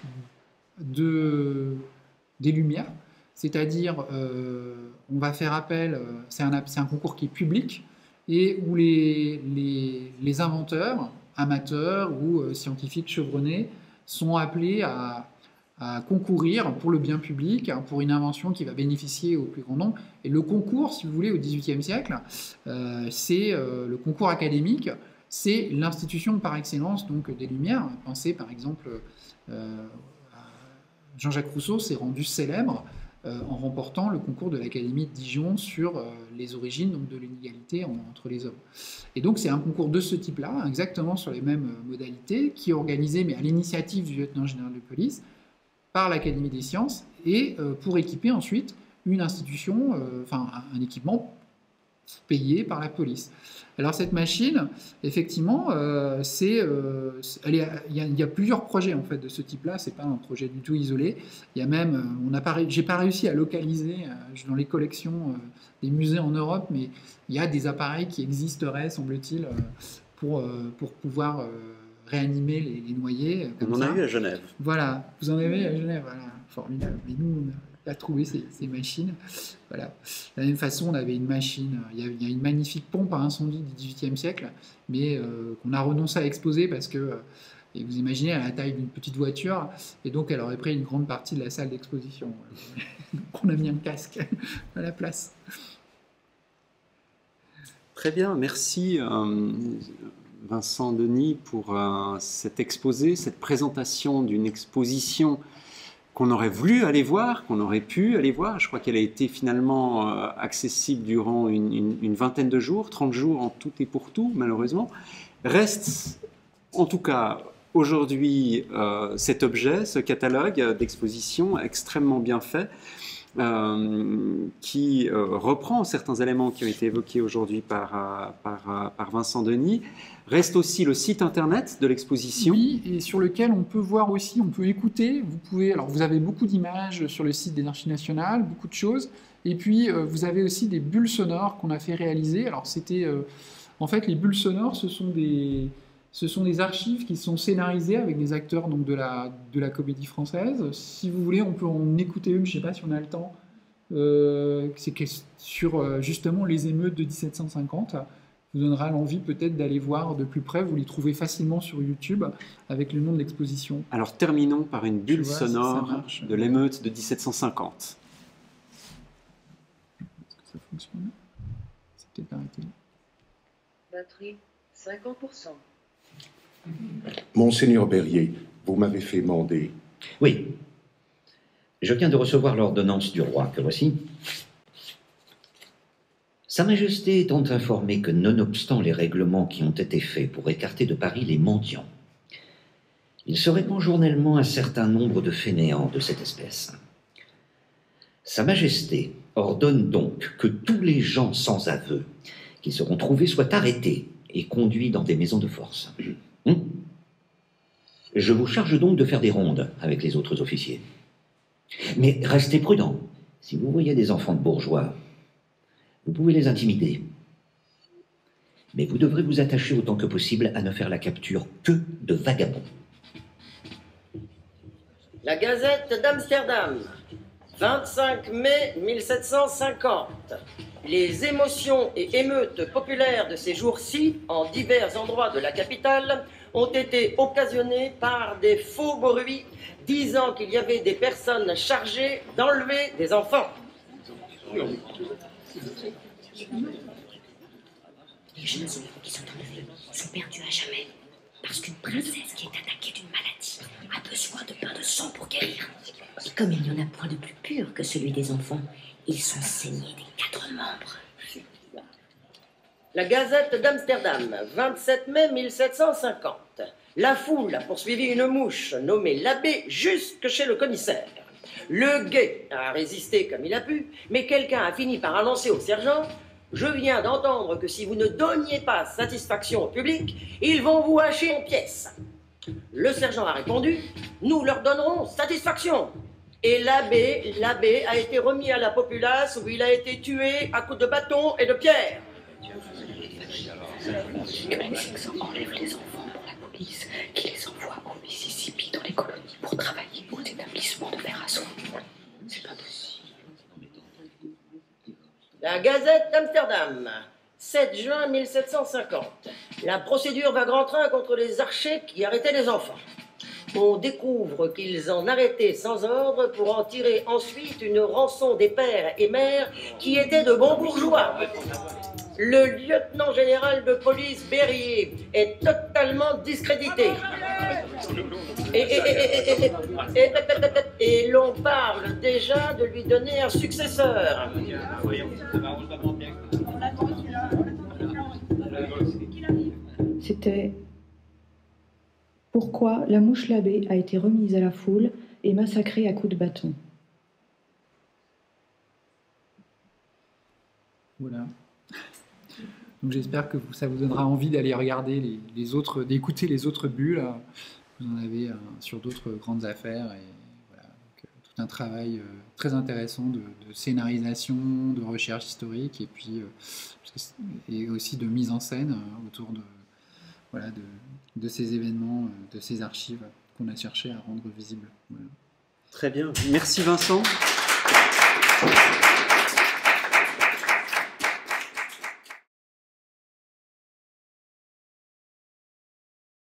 des Lumières, c'est-à-dire on va faire appel, c'est un concours qui est public, et où les inventeurs, amateurs ou scientifiques chevronnés, sont appelés à concourir pour le bien public, pour une invention qui va bénéficier au plus grand nombre. Et le concours, si vous voulez, au XVIIIe siècle, c'est le concours académique, c'est l'institution par excellence donc, des Lumières. Pensez par exemple, Jean-Jacques Rousseau s'est rendu célèbre en remportant le concours de l'Académie de Dijon sur les origines donc, de l'inégalité entre les hommes. Et donc c'est un concours de ce type-là, exactement sur les mêmes modalités, qui est organisé, mais à l'initiative du lieutenant général de police, par l'Académie des sciences, et pour équiper ensuite une institution, un équipement payé par la police. Alors cette machine, effectivement, il y a plusieurs projets en fait de ce type-là. C'est pas un projet du tout isolé. Il y a même, j'ai pas réussi à localiser dans les collections des musées en Europe, mais il y a des appareils qui existeraient, semble-t-il, pour pouvoir réanimer les noyés. On en a eu à Genève. Voilà, vous en avez à Genève, voilà, formidable. Mais nous, on a trouvé ces machines. Voilà. De la même façon, on avait une machine, il y a une magnifique pompe à incendie du XVIIIe siècle, mais qu'on a renoncé à exposer parce que, et vous imaginez, à la taille d'une petite voiture, et donc elle aurait pris une grande partie de la salle d'exposition. Donc on a mis un casque à la place. Très bien, merci Vincent Denis pour cet exposé, cette présentation d'une exposition qu'on aurait voulu aller voir, qu'on aurait pu aller voir. Je crois qu'elle a été finalement accessible durant une vingtaine de jours, 30 jours en tout et pour tout, malheureusement. Reste, en tout cas, aujourd'hui, cet objet, ce catalogue d'exposition extrêmement bien fait, qui reprend certains éléments qui ont été évoqués aujourd'hui par Vincent Denis. Reste aussi le site internet de l'exposition. Oui, et sur lequel on peut voir aussi, on peut écouter. Vous avez beaucoup d'images sur le site des Archives nationales, beaucoup de choses. Et puis, vous avez aussi des bulles sonores qu'on a fait réaliser. Alors, en fait, les bulles sonores, ce sont des archives qui sont scénarisées avec des acteurs donc, de la Comédie Française. Si vous voulez, on peut en écouter une. Je ne sais pas si on a le temps sur justement les émeutes de 1750 vous donnera l'envie peut-être d'aller voir de plus près. Vous les trouvez facilement sur YouTube avec le nom de l'exposition. Alors terminons par une bulle sonore si de l'émeute de 1750. Est-ce que ça fonctionne? C'est peut-être arrêté. Batterie, 50%. Monseigneur Berrier, vous m'avez fait mander. Oui. Je viens de recevoir l'ordonnance du roi, que voici. Sa Majesté étant informée que, nonobstant les règlements qui ont été faits pour écarter de Paris les mendiants, il se répand journellement un certain nombre de fainéants de cette espèce. Sa Majesté ordonne donc que tous les gens sans aveu qui seront trouvés soient arrêtés et conduits dans des maisons de force. Je vous charge donc de faire des rondes avec les autres officiers. Mais restez prudents. Si vous voyez des enfants de bourgeois, vous pouvez les intimider. Mais vous devrez vous attacher autant que possible à ne faire la capture que de vagabonds. La Gazette d'Amsterdam, 25 mai 1750. Les émotions et émeutes populaires de ces jours-ci, en divers endroits de la capitale, ont été occasionnées par des faux bruits disant qu'il y avait des personnes chargées d'enlever des enfants. Les jeunes enfants qui sont enlevés sont perdus à jamais. Parce qu'une princesse qui est attaquée d'une maladie a besoin de pain de sang pour guérir. Et comme il n'y en a point de plus pur que celui des enfants, ils sont saignés des 4 membres. La Gazette d'Amsterdam, 27 mai 1750. La foule a poursuivi une mouche nommée l'abbé jusque chez le commissaire. Le guet a résisté comme il a pu, mais quelqu'un a fini par annoncer au sergent « Je viens d'entendre que si vous ne donniez pas satisfaction au public, ils vont vous hacher en pièces. » Le sergent a répondu « Nous leur donnerons satisfaction. » Et l'abbé a été remis à la populace où il a été tué à coups de bâton et de pierre. Que les Sexans enlèvent les enfants pour la police, qui les envoie au Mississippi dans les colonies pour travailler aux établissements de fer à soie. C'est pas possible. La Gazette d'Amsterdam, 7 juin 1750. La procédure va grand train contre les archers qui arrêtaient les enfants. On découvre qu'ils en arrêtaient sans ordre pour en tirer ensuite une rançon des pères et mères qui étaient de bons bourgeois. Le lieutenant général de police Berrier est totalement discrédité. Et l'on parle déjà de lui donner un successeur. C'était pourquoi la mouche Labbé a été remise à la foule et massacrée à coups de bâton. Voilà. Donc j'espère que ça vous donnera envie d'aller regarder les autres, d'écouter les autres bulles. Vous en avez sur d'autres grandes affaires et voilà, donc, tout un travail très intéressant de scénarisation, de recherche historique et puis et aussi de mise en scène autour de ces événements, de ces archives qu'on a cherché à rendre visibles. Voilà. Très bien. Merci Vincent.